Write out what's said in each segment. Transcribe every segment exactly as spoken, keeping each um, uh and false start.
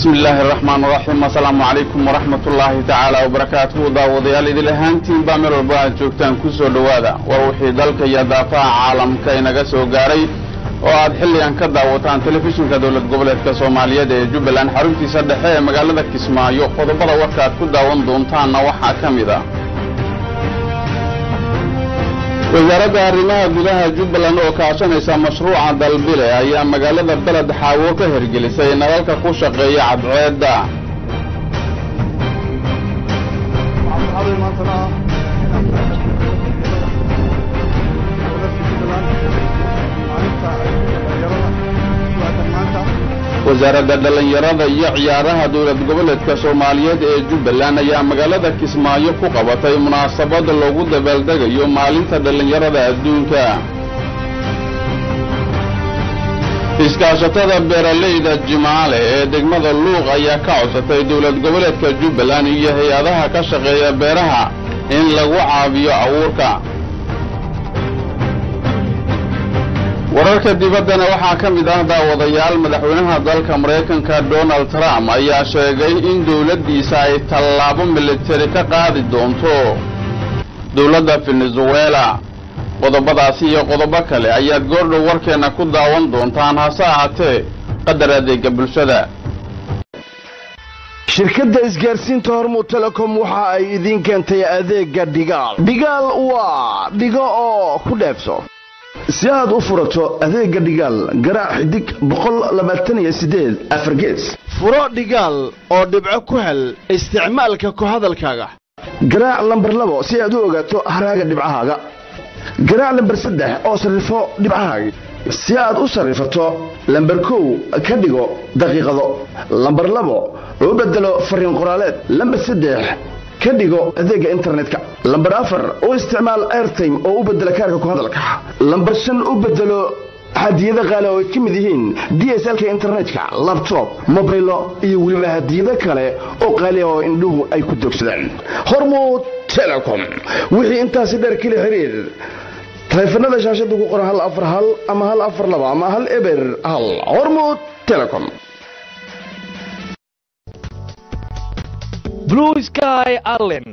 بسم الله الرحمن الرحيم السلام عليكم ورحمة الله تعالى وبركاته داوديال إذا لهانتين بامر البعض جوكتان كسو دوادا وروحي دالك يدافع عالم كينغا سوغاري وعاد حلي أن كداوتان تلفزيون كدولة قبلة كسومالية دي جبلان حرمتي سدحية مقالة كسمايو قضبضا وكات كداوان دونتان نوحا كامدا وزارة arrimaha gudaha Jubbaland oo kaashanaysa mashruuca dalbile ayaa magaalada balad xaawo ka hirgelisay nalalka ku shaqeeya cadceeda wasaaradda dhalinyarada iyo ciyaaraha dowlad goboleedka Soomaaliyeed ee Jubbaland ayaa magaalada Kismaayo ku qabatay munaasabad loogu dabaaldegayo maalinta dhalinyarada adduunka. iskaashatada beeraleyda Jimaale ee degmada Luuq ayaa ka codsatay dowlad goboleedka Jubbaland iyo hay'adaha ka shaqeeya beeraha in lagu caawiyo abuurka. wararka dibaddana waxaa ka mid ah daawadayaal madaxweynaha dalka Mareykanka Donald Trump ayaa sheegay in dawladdiisa ay tallaabo militari ka qaadi doonto dawladda Venezuela. qodobadaasi iyo qodobo kale ayaa goordhow warkeena ku daawan doontaan hase ahaatee qadar adeega bulshada. shirkadda isgaarsiinta Hormuud Telecom waxa ay idin keentay adeega dhigaal. dhigaal waa dhigo oo ku dheefso si aad u furato adeega dhigaal garaac xidig boqol labaatan iyo siddeed afar gees. furo dhigaal oo dhibco ku hel isticmaalka ku hadalkaaga. garaac lambar labo si aad u ogaato haraaga dhibcahaaga. garaac lambar saddex oo sarifo dhibcahaaga si aad u sarifato. lambar kow ka dhigo daqiiqado. lambar labo u bedelo fariin qoraaleed. lambar saddex ka dhigo adeega internetka. lambar afar oo isticmaal airtime oo u bedela kaarka ku hadalka. lambar shan u bedelo hadiyada qaali oo ka mid yihiin D S L ka internetka, laptop, mobile iyo weliba hadiyada kale oo qaali oo indhuhu ay ku dogsadaan. Hormuud Telecom wixii intaasi dheer kala xiriir telefoonada shaashada ku qoran hal afar hal ama hal afar laba ama hal eber hal. Hormuud Telecom. Blue Sky Island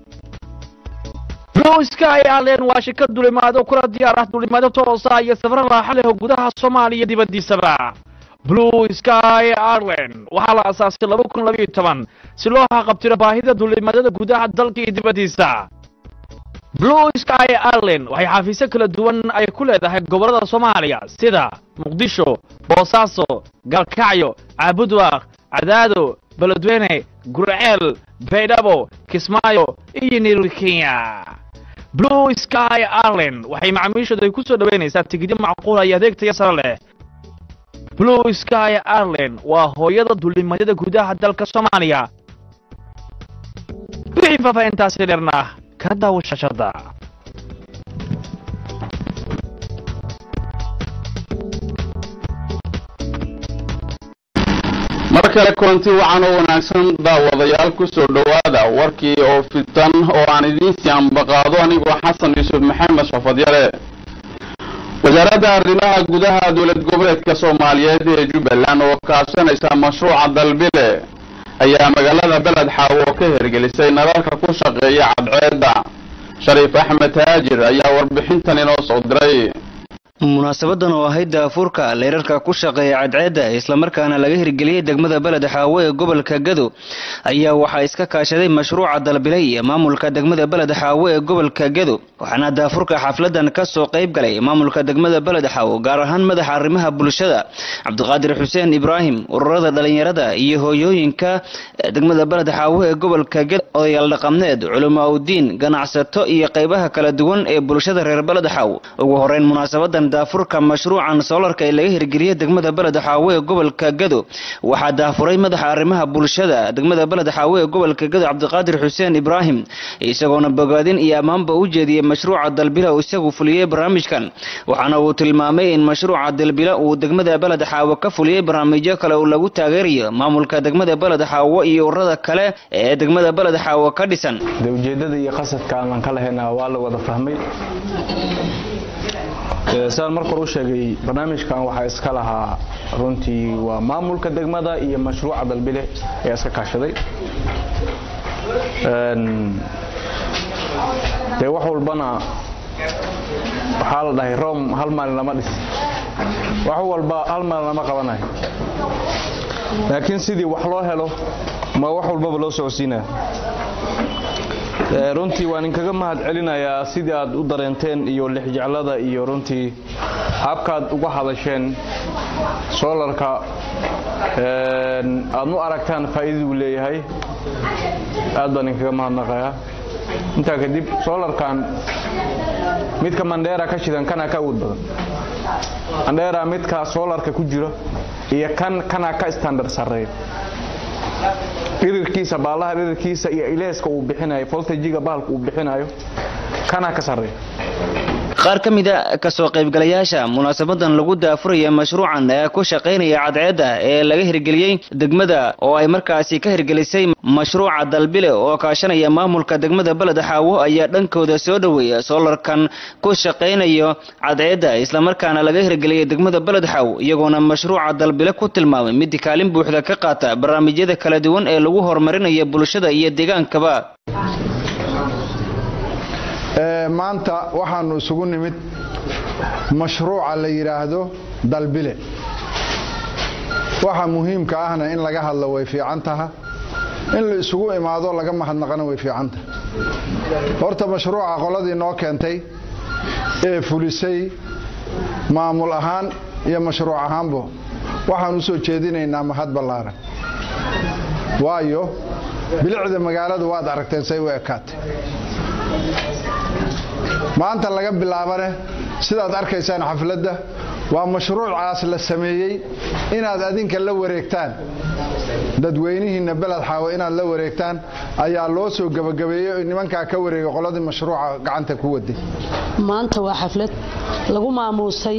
Blue Sky Island waa shirkad duulimaad oo kula diyaar ah duulimaad toos ah iyo safar raaxo leh gudaha Soomaaliya dibadiisaba. Blue Sky Island waxa la aasaasay laba kun iyo laba iyo toban si loo xaqabtiro baahida duulimaadada gudaha dalka iyo dibadiisa. Blue Sky Island waxay xafiisyo kala duwan ay ku leedahay gobolada Soomaaliya sida Muqdisho, Boosaaso, Galkacyo, Cabudwaaq, Cadaado, Beledweyne, Gurceel, Baydhabo, Kismaayo iyo Nairobi Kenya. Blue Sky Island waxay macaamiishooda ku soo dhaweynaysaa tigidho macquul ah iyo adeeg tayo sare leh. Blue Sky Island waa hooyada duulimaadada gudaha dalka Soomaaliya. wixii faafahintaasi dheerna ka daawo shashada. markale kulanti waxaan u wanaagsan daawadayaal ku soo dhawaada warkii oo fitan oo aan idin siyaan baqaado anigoo Xasan Yuusuf Maxamed Shafadiyare. wasaaradda arrimaha gudaha dowlad goboleedka Soomaaliyeed ee Jubbaland oo kaashanaysa mashruuca dalbile ayaa magaalada balad xaawo ka hirgelisay nalalka ku shaqeeya cadceeda. Shariif Axmed Taajir ayaa warbixintan inoo soo diray. munaasabadan oo ahayd daafurka leerarka ku shaqeeya cadceeda isla markaana laga hirgeliyay degmada balad xaawo ee gobolka Gado ayaa waxa iska kaashaday mashruuca dalbilay maamulka degmada balad xaawo ee gobolka Gado. waxaana daafurka xafladan ka soo qayb galay maamulka degmada balad xaawo gaar ahaan madaxa arrimaha bulshada Cabdiqaadir Xuseen Ibraahim, ururada dhalinyarada iyo hooyooyinka degmada balad xaawo ee gobolka Gado, odayaal dhaqameed, culumaa u diin, ganacsato iyo qaybaha kala duwan ee bulshada reer balad xaawo. ugu horeyn munaasabadan daafurka mashruucan solarka ee laga hirgeliyay degmada balad xaawo ee gobolka Gado waxa daafuray madaxa arrimaha bulshada degmada balad xaawo ee gobolka Gado Cabdiqaadir Xuseen Ibraahim, isagoona bogaadin iyo amaanba u jeediyay mashruuca dalbila oo isagu fuliyay barnaamijkan. waxaana uu tilmaamay in mashruuca dalbila uu degmada balad xaawo ka fuliyay barnaamijyo kale oo lagu taageerayo maamulka degmada balad xaawo iyo ururada kale ee degmada balad xaawo ka dhisan. ujeedada iyo qasadka aan ka lahaynaa waa la wada fahmay saan markor u sheegay barnaamijkan waxa iska lahaa runtii waa maamulka degmada iyo mashruuca dalbile ee iska kaashaday een de wax walbana waxa la dhahay rom hal maalin lama dhis wax walba hal maalin lama qabanayo laakiin sidii wax loo helo ma wax walba loo socodsiinaa runtii waan inkaga mahad celinayaa sidii aad u dareenteen iyo lixjeclada iyo runtii habkaad uga hadasheen solarka een aad u aragtaan faa'iido uu leeyahay aad baan inkaga mahadnaqayaa inta kadib solarkan mid ka mandheera ka shidan kana ka awood badan mandheera midka solarka ku jira iyo kan kana ka standard sareeyo dhirirkiisa baalaha dhirirkiisa iyo ileeska uu bixinayo voltage-ga baalka uu bixinayo kana ka sareeyo qaar ka mid ah ka soo qaybgalayaasha munaasabadan lagu daafuraya mashruucan ee ku shaqeynaya cadceedda ee laga hirgeliyay degmada oo ay markaasi ka hirgelisay mashruuca dalbile oo kaashanaya maamulka degmada Balad Xaawo ayaa dhankooda soo dhaweeyay solarkan ku shaqeynayo cadceedda isla markaana laga hirgeliyay degmada Balad Xaawo iyagoona mashruuca dalbile ku tilmaamay mid kaalin buuxda ka qaata barnaamijyada kala duwan ee lagu horumarinayo bulshada iyo deegaankaba. maanta waxaanu isugu nimid mashruuca la yiraahdo dalbile waxa muhiimka ahna in laga hadlo way fiican tahay in la isugu imaado laga mahadnaqana way fiican tahay horta mashruuca qoladii noo keentay ee fulisay maamul ahaan iyo mashruuc ahaanba waxaan u soo jeedinaynaa mahad ballaaran waayo bilicda magaalada waad aragteen say u ekaatay maanta laga bilaabane sidaad arkaysaan xafladda waa mashruucaas la sameeyay inaad adinka la wareegtaan dadweynihiina Balad Xaawo inaad la wareegtaan ayaa loo soo gabagabeeyay nimanka ka wareegay qoladii mashruuca gacanta ku waday maanta waa xaflad lagu maamuusay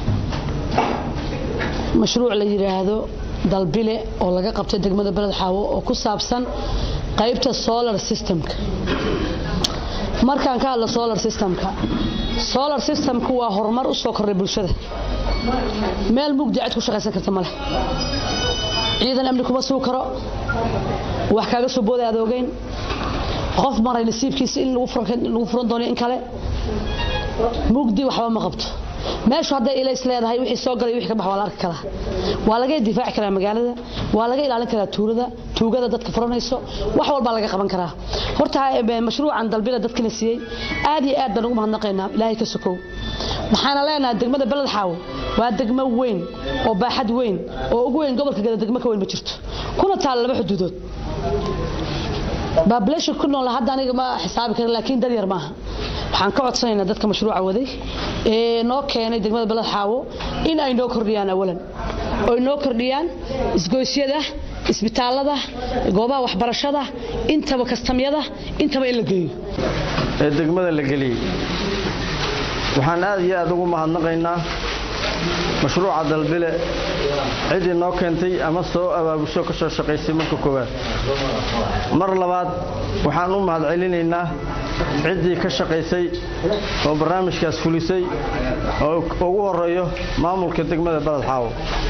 mashruuc la yiraahdo dalbile oo laga qabtay degmada Balad Xaawo oo ku saabsan qaybta solar systemka markaan ka hadlo solar systemka solar systemku waa horumar u soo kordhay bulshada meel mugdi cid ku shaqaysan karta male ciidan amni kuma soo karo wax kaaga soo booday aad ogeyn qof maray nasiibkiisa in lagu furan lagu furan doono in kale mugdi waxba ma qabto meesha hadda ilaa isleedahay wixii soo galay wixii ka bax waa la arki karaa waa laga difaaci karaa magaalada waa laga ilaalin karaa tuulada tuugada dadka furanayso wax walba laga qaban karaa horta mashruucan dalbila dadka la siiyay aad iyo aad baan ugu mahadnaqaynaa ilaahay ka sokow waxaana leenahay degmada Balad Xaawo waa degmo weyn oo baaxad weyn oo ugu weyn gobolka Gada degmo ka weyn ma jirto kuna taal laba xuduudood population ku nool hadda aniga ma xisaabi karin laakiin dar yar maaha waxaan ka codsanaynaa dadka mashruuca waday ee noo keenay degmada Balad Xaawo in ay noo kordhiyaan awalan oo noo kordhiyaan isgoysyada isbitaalada goobaha waxbarashada intaba kastamyada intaba in la geeyo ee degmada la geliyay waxaan aad iyo aad ugu mahadnaqaynaa mashruuca dalbile cidii noo keentay ama soo abaabusho ka soo shaqeysay marka koowaad mar labaad waxaan u mahad celinaynaa cidii ka shaqeysay oo barnaamijkaas fulisay oo ugu horeeyo maamulka degmada Balad Xaawo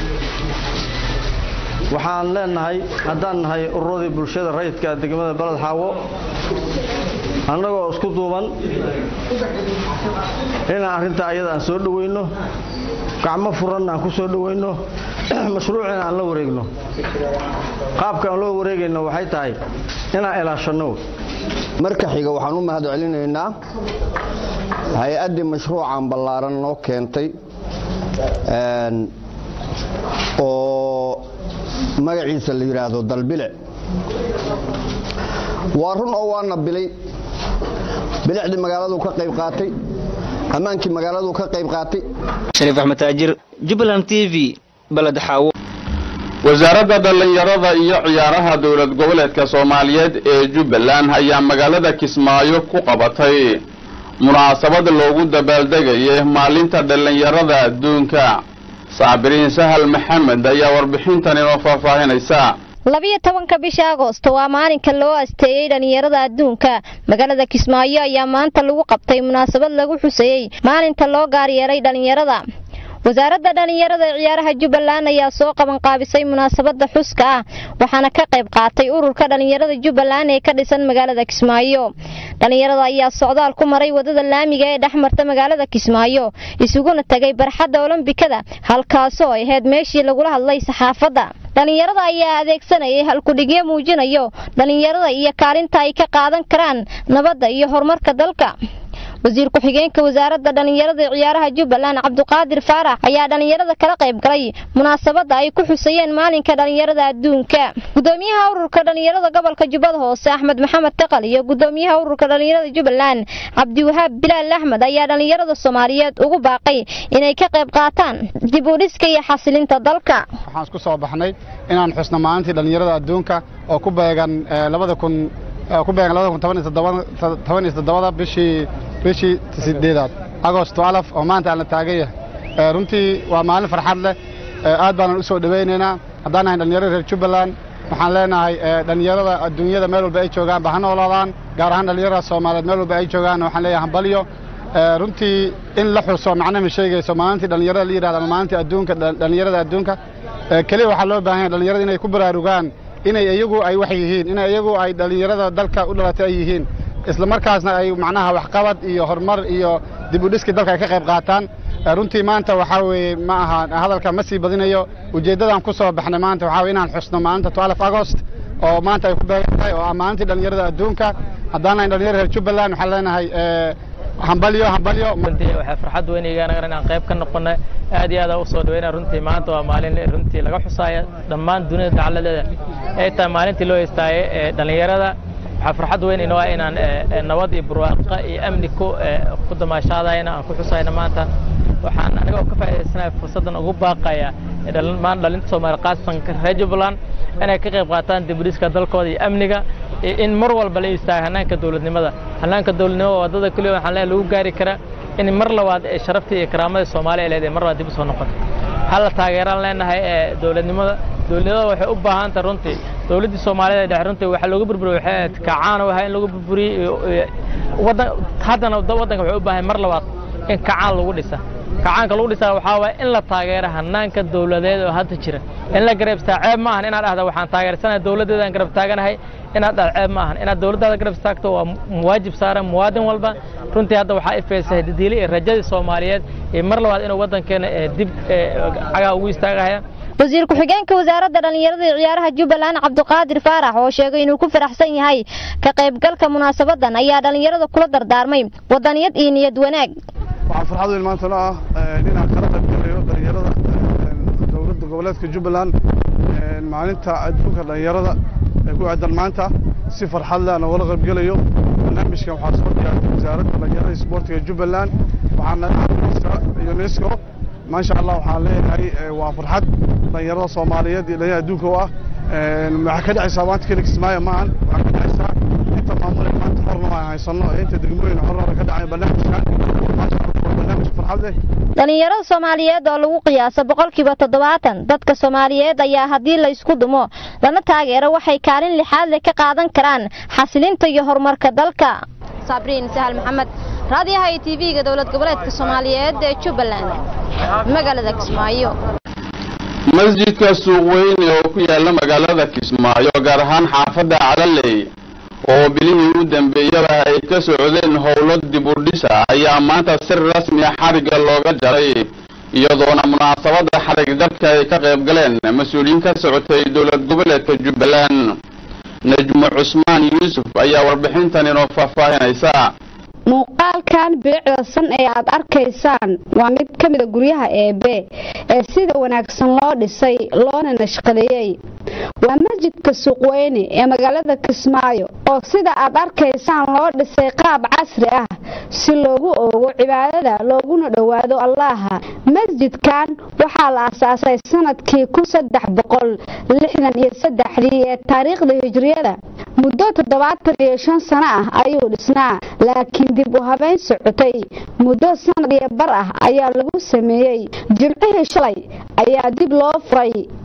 waxaan leenahay haddaan nahay ururadii bulshada rayidka degmada Balad Xaawo annagoo isku duuban in arrinta ayada aan soo dhaweyno gacmo furan aan ku soo dhaweyno mashruucina aan la wareegno qaabka aan loo wareegayno waxay tahay inaan ilaashano marka xiga waxaan u mahad celinaynaa hay'adda mashruucan ballaaran noo keentay een oo magaciisa la yiraahdo dalbile waa run oo waana bilay bilicdi magaaladu ka qayb qaatay amaankii magaaladu ka qayb qaatay Shariif Ahmed Taajir Jubaland T V Balad Xaawo wasaaradda dhalinyarada iyo ciyaaraha dawlad goboleedka Soomaaliyeed ee Jubaland ayaa magaalada Kismaayo ku qabatay munaasabad loogu dabaaldegay maalinta dhalinyarada adduunka. Saabiriin Sahal Maxamed ayaa warbixintan inoo faahfaahinaysa. labiyo tobanka bisha Agoosto waa maalinka loo asteeyay dhalinyarada adduunka. Magaalada Kismaayo ayaa maanta lagu qabtay munaasabad lagu xuseeyay maalinta loo gaar yeelay dhalinyarada. wasaaradda dhalinyarada ee ciyaaraha Jubbaland ayaa soo qaban qaabisay munaasabada xuska ah waxaana ka qayb qaatay ururka dhalinyarada Jubbaland ee ka dhisan magaalada Kismaayo. dhalinyarada ayaa socdaal ku maray wadada laamiga ee dhexmarta magaalada Kismaayo isuguna tagay barxadda Olombikada halkaas oo ay ahayd meeshii lagu hadlay saxaafadda. dhalinyarada ayaa adeegsanayay halkudhigyo muujinayo dhalinyarada iyo kaalinta ay ka qaadan karaan nabadda iyo horumarka dalka. wasiir ku xigeenka wasaaradda dhalinyarada ee ciyaaraha Jubbaland Cabduqaadir Faarax ayaa dhalinyarada kala qayb galay munaasabada ay ku xuseeyeen maalinka dhalinyarada adduunka. gudoomiyaha ururka dhalinyarada gobolka Jubbada Hoose Axmed Maxamed Taqal iyo gudoomiyaha ururka dhalinyarada Jubbaland Cabdi Wahaab Bilaal Axmed ayaa dhalinyarada Soomaaliyeed ugu baaqay inay ka qayb qaataan dib u dhiska iyo xasilinta dalka. waxaan isku soo baxnay inaan xusno maalintii dhalinyarada adduunka oo ku beegan labada kun ku beegan labada kun toban iyo toddoba bishii bishii sideedaad Agoosto alaf oo maanta aan la taagay runtii waa maalin farxad leh aad baan u soo dhaweynaynaa haddaan ahay dhalinyarada reer Jubbaland waxaan leenahay dhalinyarada adduunyada meel walba ay joogaan baahan noolaadaan gaar ahaan dhalinyarada Soomaaliyeed meel walba ay joogaan waxaan leeyahay hambalyo runtii in la xuso macnaheedu sheegayso maalintii dhalinyarada la yiraahdo maalintii adduunka dhalinyarada adduunka kaliya waxa loo baahan yahay dhalinyarada inay ku baraarugaan inay iyagu ay wax yihiin inay iyagu ay dhalinyarada dalka u dhalatay ay yihiin isla markaasna ay macnaha wax qabad iyo horumar iyo dib u dhiska dalka ka qayb qaataan. runtii maanta waxa weeye ma aha hadalka ma sii badinayo ujeedadan ku soo baxnay maanta waxa weeye inaan xusno maalinta twelve August oo maanta ay ku beegantahay oo maalintii dhalinyarada adduunka haddaan ay dhalinyarada Jubbaland waxaan leenahay hambalyo hambalyo runtii waxa farxad weyn iga inaan qayb ka noqono aad iyo aad u soo dhaweynaa runtii maanta waa maalin runtii laga xusayo dhammaan dunida dacaladeeda ay tahay maalintii loo istaayay dhalinyarada waxa farxad weyn inoo inaan nabad iyo barwaaqo iyo amni ku ku damaashaadayna aan ku xusayna maanta waxaan aniga ka faa'iideysanahay fursadan ugu baaqaya dhalmaan dhalinta Soomaaliyeed qaasatan reer Jubbaland inay ka qayb qaataan dib u dhiska dalkooda iyo amniga in mar walba la istaago hanaanka dawladnimada hanaanka dawladnimada wadada kaliya waxaan leeyahay lagu gaari karaa in mar labaad ee sharafta iyo karaamada Soomaaliya leedahay mar labaad dib u soo noqoto hal taageeraan leenahay ee dawladnimada dawladda waxay u baahan tahay runtii dawladda Soomaaliyeed ee runtii waxa lagu burburiyo waxay kacaan waxa in lagu burburiyo wadan haddana wadanka wuxuu u baahan mar labaad in kacaan lagu dhisa kacaanka lagu dhisaa waxa waa in la taageero hanaanka dawladeed oo hadda jira in la garabtaa ceeb ma ahan inaad ahdo waxaan taageersanahay dawladeeda aan garab taaganahay inaad ceeb ma ahan inaad dawladda garab taagto waa waajib saaran muwaadin walba runtii hadda waxa ifeysay didiili ee rajada Soomaaliyeed ee mar labaad inuu wadankeena dib caga ugu istaagaya. wasiir ku xigeenka wasaaradda dhalinyarada ee ciyaaraha Jubbaland Cabduqaadir Faarax oo sheegay inuu ku faraxsan yahay ka qaybgalka munaasabadan ayaa dhalinyarada kula dardaarmay wadaniyad iyo niyad wanaag. waxaan farxad weyn maanta ah inaan kala qayb galayo dhalinyarada dowladda goboleedka Jubbaland maalinta adduunka dhalinyarada ee ku aadan maanta si farxad leh aan wada qayb galayo barnaamijkan waxaa soo diyaariyay wasaaradda dhalinyarada isboortiga Jubbaland waxaana UNESCO ما شاء الله وحالي وفرحت dhalinyarada Soomaaliyeed iyo dhalinyarada adduunka ah waxa ka dhacay saamaynta kale Kismaayo maan waxa ka dhacay inta maamul maanta xorna ma haysano inta degmooyin xorna ka dhacay barnaamijkan barnaamij farxad leh dhalinyarada Soomaaliyeed oo lagu qiyaasay boqolkiiba toddobaatan dadka Soomaaliyeed ayaa hadii la isku dumo lana taageero waxay kaalin lixaad leh ka qaadan karaan xasilinta iyo horumarka dalka. Sabriin Sahal Maxamed raadiyaha T V-ga dawlad goboleedka Soomaaliyeed ee Jubbaland magaalada Kismaayo. masjidka suuq weyn oo ku yaala magaalada Kismaayo gaar ahaan xaafadda Calaley oo bilihii u dambeeyay ay ka socdeen howlo dib u dhis ah ayaa maanta si rasmi ah xariga looga jaray iyadoona munaasabada xarig dadka ay ka qayb galeen mas'uuliyiin ka socotay dawlad goboleedka Jubbaland. Najmo Cusmaan Yuusuf ayaa warbixintan inoo faahfaahinaysa. muuqaalkan bilicsan ee aad arkaysaan waa mid ka mid ah guryaha eebe ee sida wanaagsan loo dhisay loona nashqadeeyay waa masjidka suuq weyn ee magaalada Kismaayo oo sida aad arkaysaan loo dhisay qaab casri ah si loogu oogo cibaadada looguna dhawaado Allah. masjidkan waxaa la aasaasay sanadkii kun saddex boqol lixdan iyo saddex ee taariikhda hijriyada muddo toddobaatan iyo shan sano ah ayuu dhisnaa laakiin dib u habeyn socotay muddo sanad iyo bar ah ayaa lagu sameeyay jimcihii shalay ayaa dib loo furay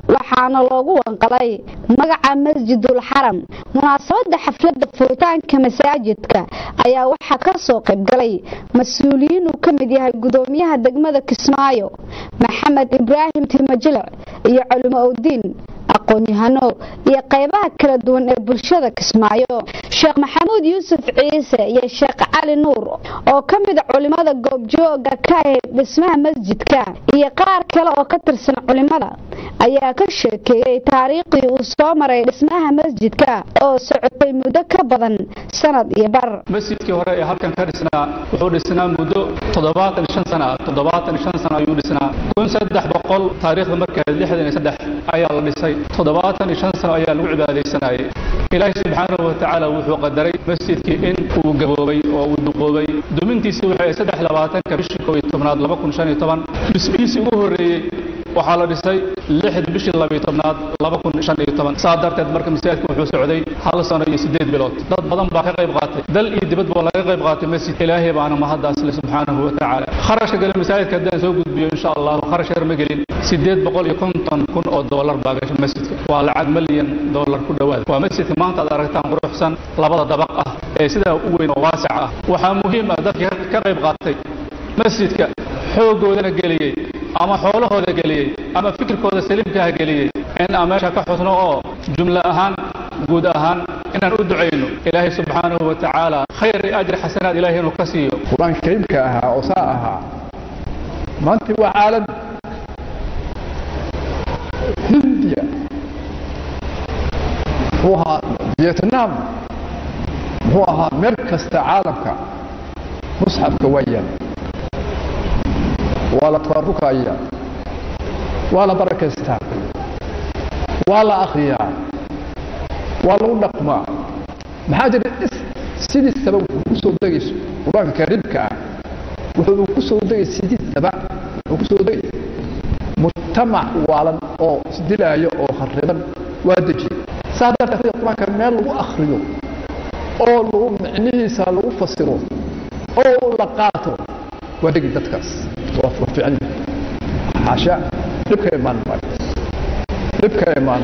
waxaana loogu wanqalay magaca masjidul xaram. munaasabada xafladda furitaanka masaajidka ayaa waxaa ka soo qayb galay mas'uuliyiin uu ka mid yahay gudoomiyaha degmada Kismaayo Maxamed Ibraahim Timajile iyo culimo diin aqoon-yahano iyo qaybaha kala duwan ee bulshada Kismaayo. Sheekh Maxamuud Yuusuf Ciise iyo Sheekh Cali Nuur oo ka mid ah culimada goobjooga ka ah dhismaha masjidka iyo qaar kale oo ka tirsan culimada ayaa ka sheekeeyay taariikhdii uu soo maray dhismaha masjidka oo socotay muddo ka badan sanad iyo bar. masjidkii hore ee halkan ka dhisnaa wuxuu dhisnaa muddo toddobaatan iyo shan sano toddobaatan iyo shan sano ayuu dhisnaa kun saddex boqol taariikhda markaa lixdan iyo saddex ayaa la dhisay toddobaatan iyo shan sano ayaa lagu cibaadaysanayay. ilaahay subxaanahu wa tacaala wuxuu qadaray masjidkii in uu gaboobay oo uu duqoobay dumintiisii waxay saddex iyo labaatanka bishii koob iyo tobnaad laba kun shan iyo toban dhismihiisii ugu horreeyey waxaa la dhisay lixda bishii laba iyo tobnaad laba kun shan iyo toban. saa darteed marka masaajidku wuxuu socday hal sano iyo sideed bilood. dad badan baa ka qayb qaatay dal iyo dibad baa laga qayb qaatay masjidka ilaahay baana mahadaas leh subxaanahu wa tacaala. kharashka galay masaajidka haddaan soo gudbiyo insha allah kharash yar ma gelin sideed boqol iyo konton kun oo doolar baa gashay masjidka waa lacag milyan doolar ku dhawaad. waa masjidka maanta aad aragtaan quruxsan labada dabaq ah ee sidaa u weyn oo waasic ah. waxaa muhiim ah dadka ka qayb qaatay masjidka xoogoodana geliyey ama xoolahooda geliyey ama fikirkooda saliimka geliyey in aan meesha ka xusno oo jumla ahaan guud ahaan inaan u duceyno ilaahay subxaanahu wa tacaala khayr iyo ajr xasanaad ilaahay inuu ka siiyo. qur-aanka kariimka ahaa oo saa ahaa maanta waa caalam hindiya muxuu ahaa vietnam muxuu ahaa meel kasta caalamka musxafka waa yaal waa la tabarukaya waa la barakaystaa waa la akhriyaa waa lagu dhaqmaa. maxaa jira sidiisaba wuxuu ku soo degayso qur-aanka kariimka ah wuxuu ku soo degay sidiisaba wuxuu ku soo degay mujtamac waalan oo isdilaayo oo khariban waa dejiyey. saa darteed qur-aanka meel lagu akhriyo oo lagu micnihiisa lagu fasiro oo la qaato waa degi dadkaas waa fiican xaasha dhibka imaan maayo dhibka imaan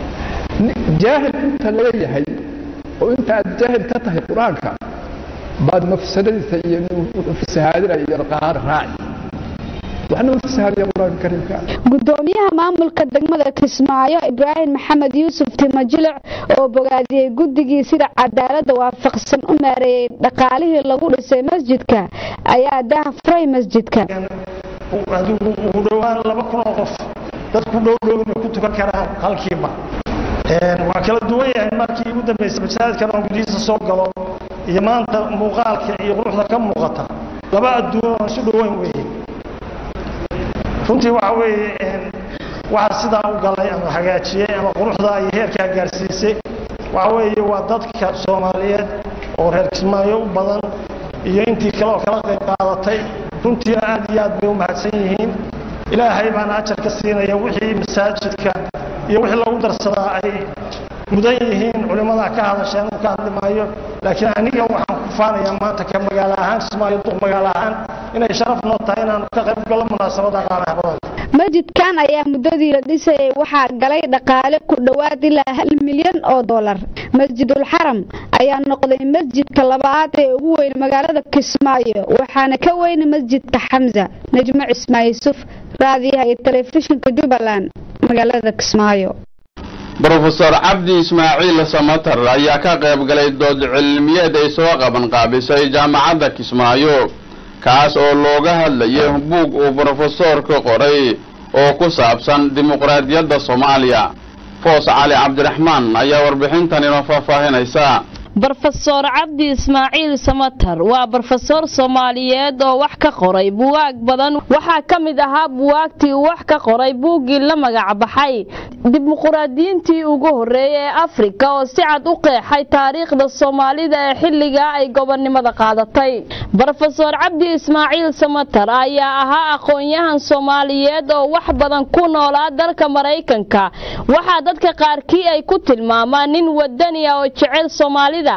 jaahil inta laga yahay oo inta aad jaahil ka tahay qur-aanka baad mafsadadiisa iyo fasahaadina iyo qaar raaci waxna fasahaadiya qur-aanka kariimka. gudoomiyaha maamulka degmada Kismaayo Ibraahim Maxamed Yuusuf Timajile oo bogaadiyay guddigii sida cadaaladda waafaqsan u maareeyay dhaqaalihii lagu dhisay masjidka ayaa daahfuray masjidka. ugu dhawaan laba kun oo qof dadku dhowdhowna ku tukan karaan halkiiba. waa kala duwan yahay markii ugu dambeysay masaajidkan oo gudihiisa soo galo iyo maanta muuqaalka iyo quruxda ka muuqata laba adduun oo isu dhoweyn weeye. runtii waxa weeye waxa sidaa u galay ama hagaajiyey ama quruxda iyo heerkaa gaarsiisay waxa weeye waa dadka Soomaaliyeed oo reer Kismaayo u badan iyo intii kale oo kala qayb qaadatay. runtii aad iyo aad bay u mahadsan yihiin. ilaahay baan ajar ka siinaya wixii masaajidka iyo wixii lagu darsadaa ay mudan yihiin culimada ka hadasheen ka hadlimayo laakiin aniga waxaan ku faanayaa maanta ka magaalo ahaan Kismaayo duq magaalo ahaan inay sharaf noo tahay inaan ka qayb galo munaasabada qaaraha badan. masjidkan ayaa muddadii la dhisay waxaa galay dhaqaale ku dhawaad ilaa hal milyan oo doolar. masjidul xaram ayaa noqday masjidka labaad ee ugu weyn magaalada Kismaayo waxaana ka weyn masjidka Xamza. Najma Ismaaciil Yusuf raadiyaha iyo telefishinka Jubbaland magaalada Kismaayo. Professor Cabdi Ismaaciil Samatar ayaa ka qayb galay dood cilmiyeed ay soo qaban qaabisay jaamacadda Kismaayo kaas oo looga hadlayay buug uu professorka qoray oo ku saabsan dimuqraadiyadda Soomaaliya. Foos Cali Cabdiraxmaan ayaa warbixintan inoo faahfaahinaysa. Professor Cabdi Ismaaciil Samatar waa professor Soomaaliyeed oo wax ka qoray buugaag badan. waxaa ka mid ahaa buugaagtii wax ka qoray buuggii la magac baxay dimuqraadiyiintii ugu horeeyay ee Afrika oo si cad u qeexay taariikhda Soomaalida ee xilliga ay gobonnimada qaadatay. Professor Cabdi Ismaaciil Samatar ayaa ahaa aqoon-yahan Soomaaliyeed oo wax badan ku noolaa dalka Mareykanka. waxaa dadka qaarkii ay ku tilmaamaan nin wadani ah oo jecel Soomaalida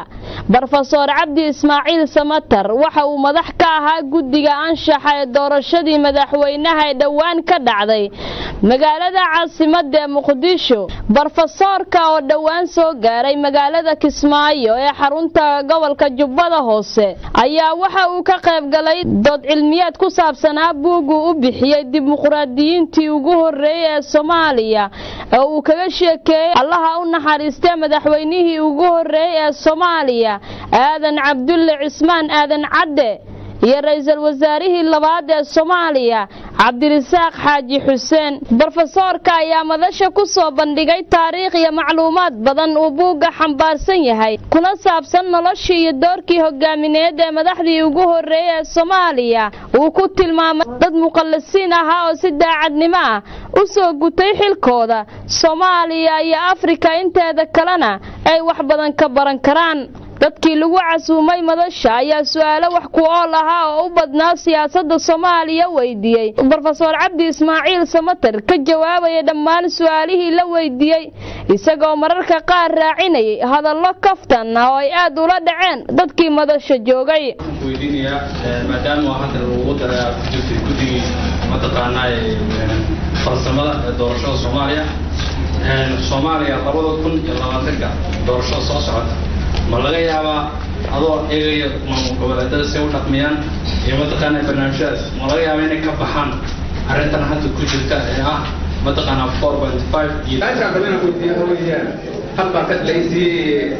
brofesor cabdi ismaaciil samatar waxa uu madax ka ahaa guddiga anshaxa ee doorashadii madaxweynaha ee dhowaan ka dhacday magaalada caasimadda ee muqdisho brofesorka oo dhowaan soo gaaray magaalada Kismaayo ee xarunta gobolka Jubbada Hoose ayaa waxa uu ka qayb galay dood cilmiyeed ku saabsan buug uu bixiyay dimuqraadiyiintii ugu horeeyay ee Soomaaliya oo uu kaga sheekeeyay Allaha u naxariistay madaxweynihii ugu horeeyay ee Soomaaliya aadan cabdulle cismaan aadan cadde iyo ra'iisul wasaarihii labaad ee Soomaaliya cabdirisaaq xaaji xuseen brofesorka ayaa madasha ku soo bandhigay taariikh iyo macluumaad badan oo buugga xambaarsan yahay kuna saabsan noloshii iyo doorkii hogaamineed ee madaxdii ugu horeeyay ee Soomaaliya uu ku tilmaamay dad muqallisiin ah oo si daacadnimo ah u soo gutay xilkooda Soomaaliya iyo Afrika inteeda kalena ay wax badan ka baran karaan dadkii lagu casuumay madasha ayaa su'aalo wax ku ool ah oo u badnaa siyaasadda Soomaaliya weydiiyay brofesor cabdi ismaaciil samatar ka jawaabay dhammaan su'aalihii la weydiiyay isagoo mararka qaar raacinayay hadallo kaftan oo ay aad ula dhaceen dadkii madasha joogay weydiinaya maadaama hadda uu wadayaa guddiga mataqaanaa farsamada doorashada Soomaaliya Soomaaliya labada kun iyo labaatanka doorashada soo socota ma laga yaabaa adoo eegaya goboleedyada si u dhaqmiyaan iyo mataqaanaa barnaamijyadaas ma laga yaabaa inay ka baxaan arrintan hadda ku jirta ee ah mataqaanaa four point five iyo meeshaan kalena weydiiyo weeyaan hal baa ka laysii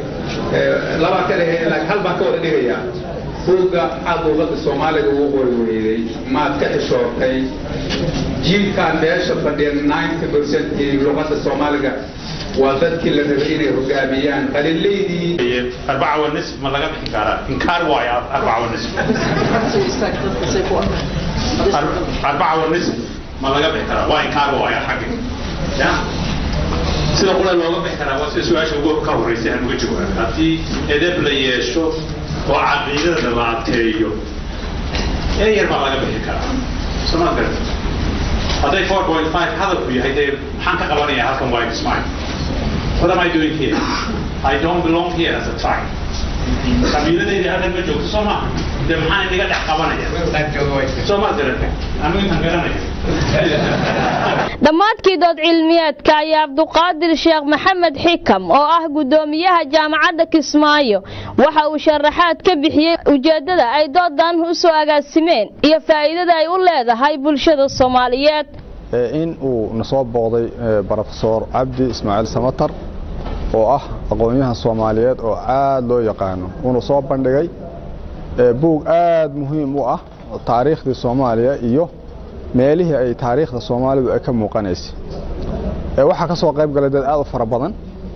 laba ka leeyahay laakiin hal baa ka wada dhigayaa buugga aad dowladda Soomaaliga ugu qori weyday maad ka xishootay jiilkaan meesha fadhiya ninety percent ee luqadda Soomaaliga وذلك اللي ربينا رجاميان قليلي أربعة والنصف ما لقى بحكارة إنكار وايا أربعة والنصف أربعة والنصف ما لقى بحكارة واي إنكار وايا حقي يا سيدا قولا لوغا بحكارة واسي سواء شوغو كوريسي هنو جوا هاتي إدب ليشو وعقيدة دلاتيو إيه يربع لقى بحكارة سمع قرد هذا four point five هذا كوي هيدا حانك قوانية هالكم وايد اسمعي What am I doing here? I don't belong here as a tribe. Community هذا المجوك سوما ده محن اللي قاعد يحكمنا سوما درك أنا مين هنقرنا dhammaadkii dood cilmiyeedka ayaa Abduqaadir Sheekh Maxamed Xikam oo ah gudoomiyaha jaamacadda Kismaayo waxa uu sharaxaad ka bixiyay ujeedada ay doodan u soo agaasimeen iyo faa'iidada ay u leedahay bulshada Soomaaliyeed in uu nasoo booqday brofesor cabdi ismaaciil samatar oo ah aqoonyahan Soomaaliyeed oo aad loo yaqaan uu soo bandhigay buug aad muhiim u ah taariikhda Soomaaliya iyo meelihii ay taariikhda Soomaalidu ay ka muuqanaysay ee waxa ka soo qayb galay dad aad u fara badan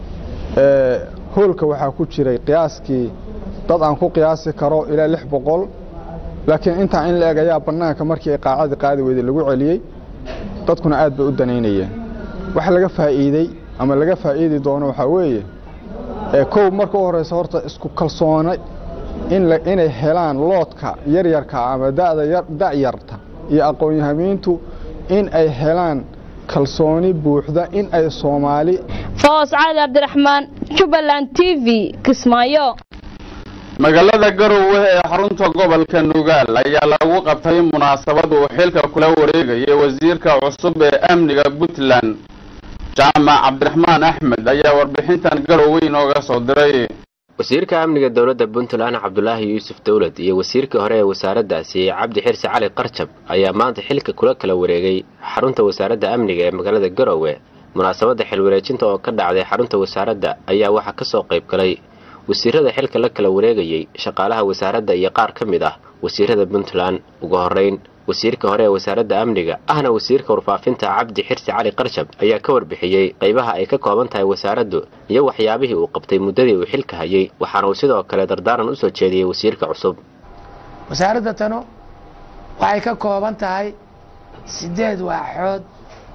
ee hoolka waxa ku jiray qiyaaskii dad aan ku qiyaasi karo ilaa lix boqol laakiin inta in la eegaya banaanka markii ay qaacada qaadi weyday lagu celiyay dadkuna aad bay u daneynayeen waxa laga faa'iiday ama laga faa'iidi doono waxa weeye ee koow marka horeysa horta isku kalsoonay in la inay helaan loodka yar yarka ama daada yar da'yarta iyo aqoon-yahamiintu in ay helaan kalsooni buuxda in ay Soomaali Foos Cali Abdiraxmaan Jubaland T V Kismaayo magaalada Garowe ee xarunta gobolka Nugaal ayaa lagu qabtay munaasabad uu xilka kula wareegay wasiirka cusub ee amniga Puntland Jaamac Cabdiraxmaan Axmed ayaa warbixintan Garowe inooga soo diray wasiirka amniga dawladda Puntland Cabdullaahi Yuusuf Dawlad iyo wasiirka hore ee wasaaraddaasi Cabdi Xirsi Cali Qarjab ayaa maanta xilka kula kala wareegay xarunta wasaaradda amniga ee magaalada Garowe munaasabadda xil wareejinta oo ka dhacday xarunta wasaaradda ayaa waxa ka soo qayb galay wasiirada xilka la kala wareegayay shaqaalaha wasaaradda iyo qaar ka mid ah wasiirada Puntland ugu horeyn wasiirka hore ee wasaaradda amniga ahna wasiirka warfaafinta Cabdi Xirsi Cali Qarjab ayaa ka warbixiyay qaybaha ay ka kooban tahay wasaaraddu iyo waxyaabihii uu qabtay muddadii uu xilka hayay waxaana uu sidoo kale dardaaran u soo jeediyay wasiirka cusub wasaaradda tano waxay ka kooban tahay sideed waaxood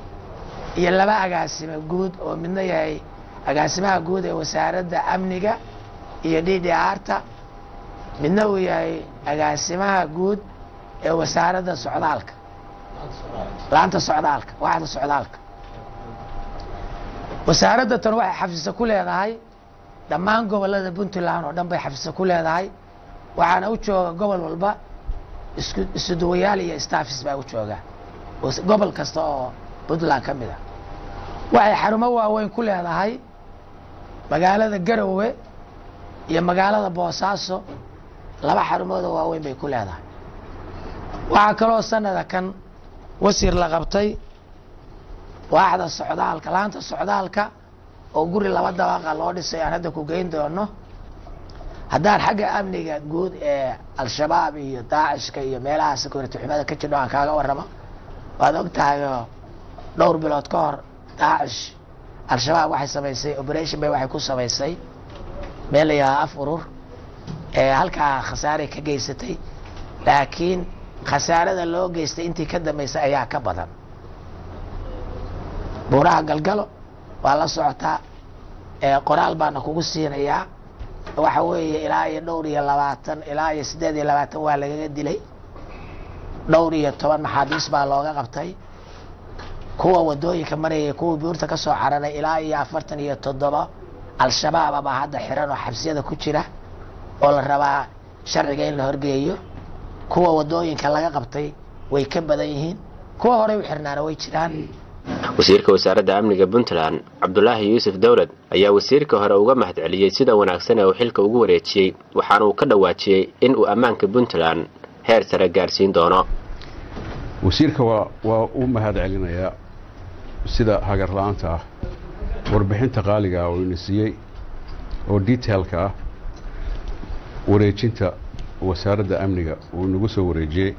iyo laba agaasimo guud oo midna yahay agaasimaha guud ee wasaaradda amniga iyo D D R-ta midna uu yahay agaasimaha guud ee wasaaradda socdaalka laanta socdaalka waaxda socdaalka wasaaradda tan waxay xafiis ku leedahay dhammaan gobollada puntland oo dhan bay xafiisyo ku leedahay waxaana u jooga gobol walba isku isuduwayaal iyo staffis baa u jooga gobol kasta oo puntland ka mid ah waxay xarumo waaweyn ku leedahay magaalada garowe iyo magaalada boosaaso laba xarumood oo waaweyn bay ku leedahay waxaa kaloo sanada kan wasiir la qabtay waaxda socdaalka laanta socdaalka oo guri laba dabaqa loo dhisay aan hadda ku geyn doono haddaan xagga amniga guud ee al-shabaab iyo daacishka iyo meelaha security xumada ka jiro aan kaaga warramo waad ogtahay dhowr bilood ka hor daacish al-shabaab waxay samaysay operation bay waxay ku samaysay meel la yidhaahdo af urur ee halkaa khasaare ka geysatay laakiin khasaarada loo geystay intii ka dambaysay ayaa ka badan buuraha galgalo waa la socotaa ee qoraal baana kugu siinayaa waxa weeye ilaa iyo dhowr iyo labaatan ilaa iyo siddeed iyo labaatan waa lagaga dilay dhowr iyo toban maxaabiis baa looga qabtay kuwa wadooyinka marayay kuwa buurta ka soo cararay ilaa iyo afartan iyo toddoba al-shabaab baa hadda xiran oo xabsiyada ku jira oo la rabaa sharciga in la horgeeyo kuwa wadooyinka laga qabtay way ka badan yihiin kuwa horey u xirnaana way jiraan wasiirka wasaaradda amniga puntland cabdulaahi yuusuf dawlad ayaa wasiirka hore uga mahadceliyey sida wanaagsan ee uu xilka ugu wareejiyey waxaana uu ka dhawaajiyey in uu ammaanka puntland heer sare gaarsiin doono wasiirka waa waa u mahadcelinayaa sida hagar la'aanta ah warbixinta qaaliga ah oo ina siiyey oo detailka ah wareejinta wasaaradda amniga uu nagu soo wareejiyey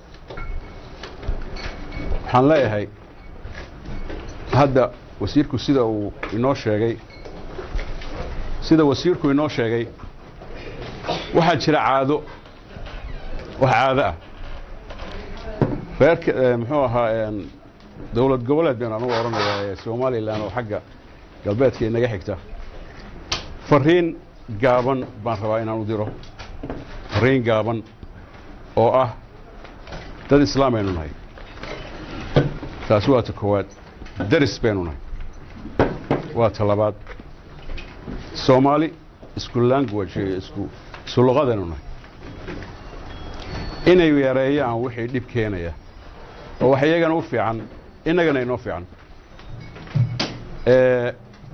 waxaan leeyahay hadda wasiirku sida uu inoo sheegay sida wasiirku inoo sheegay waxaa jira caado wax caado ah reerka muxuu ahaa dowlad goboleed baan anugu oranayaa ee Soomaaliland oo xagga galbeedka inaga xigta fariin gaaban baan rabaa inaan u diro fariin gaaban oo ah dad islaameen nahay taas waa ta koowaad daris baynu nahay waa ta labaad Soomaali isku language isku isku luqadaynu nahay inay yareeyaan wixii dhib keenaya oo wax iyagana u fiican inagana inoo fiican ee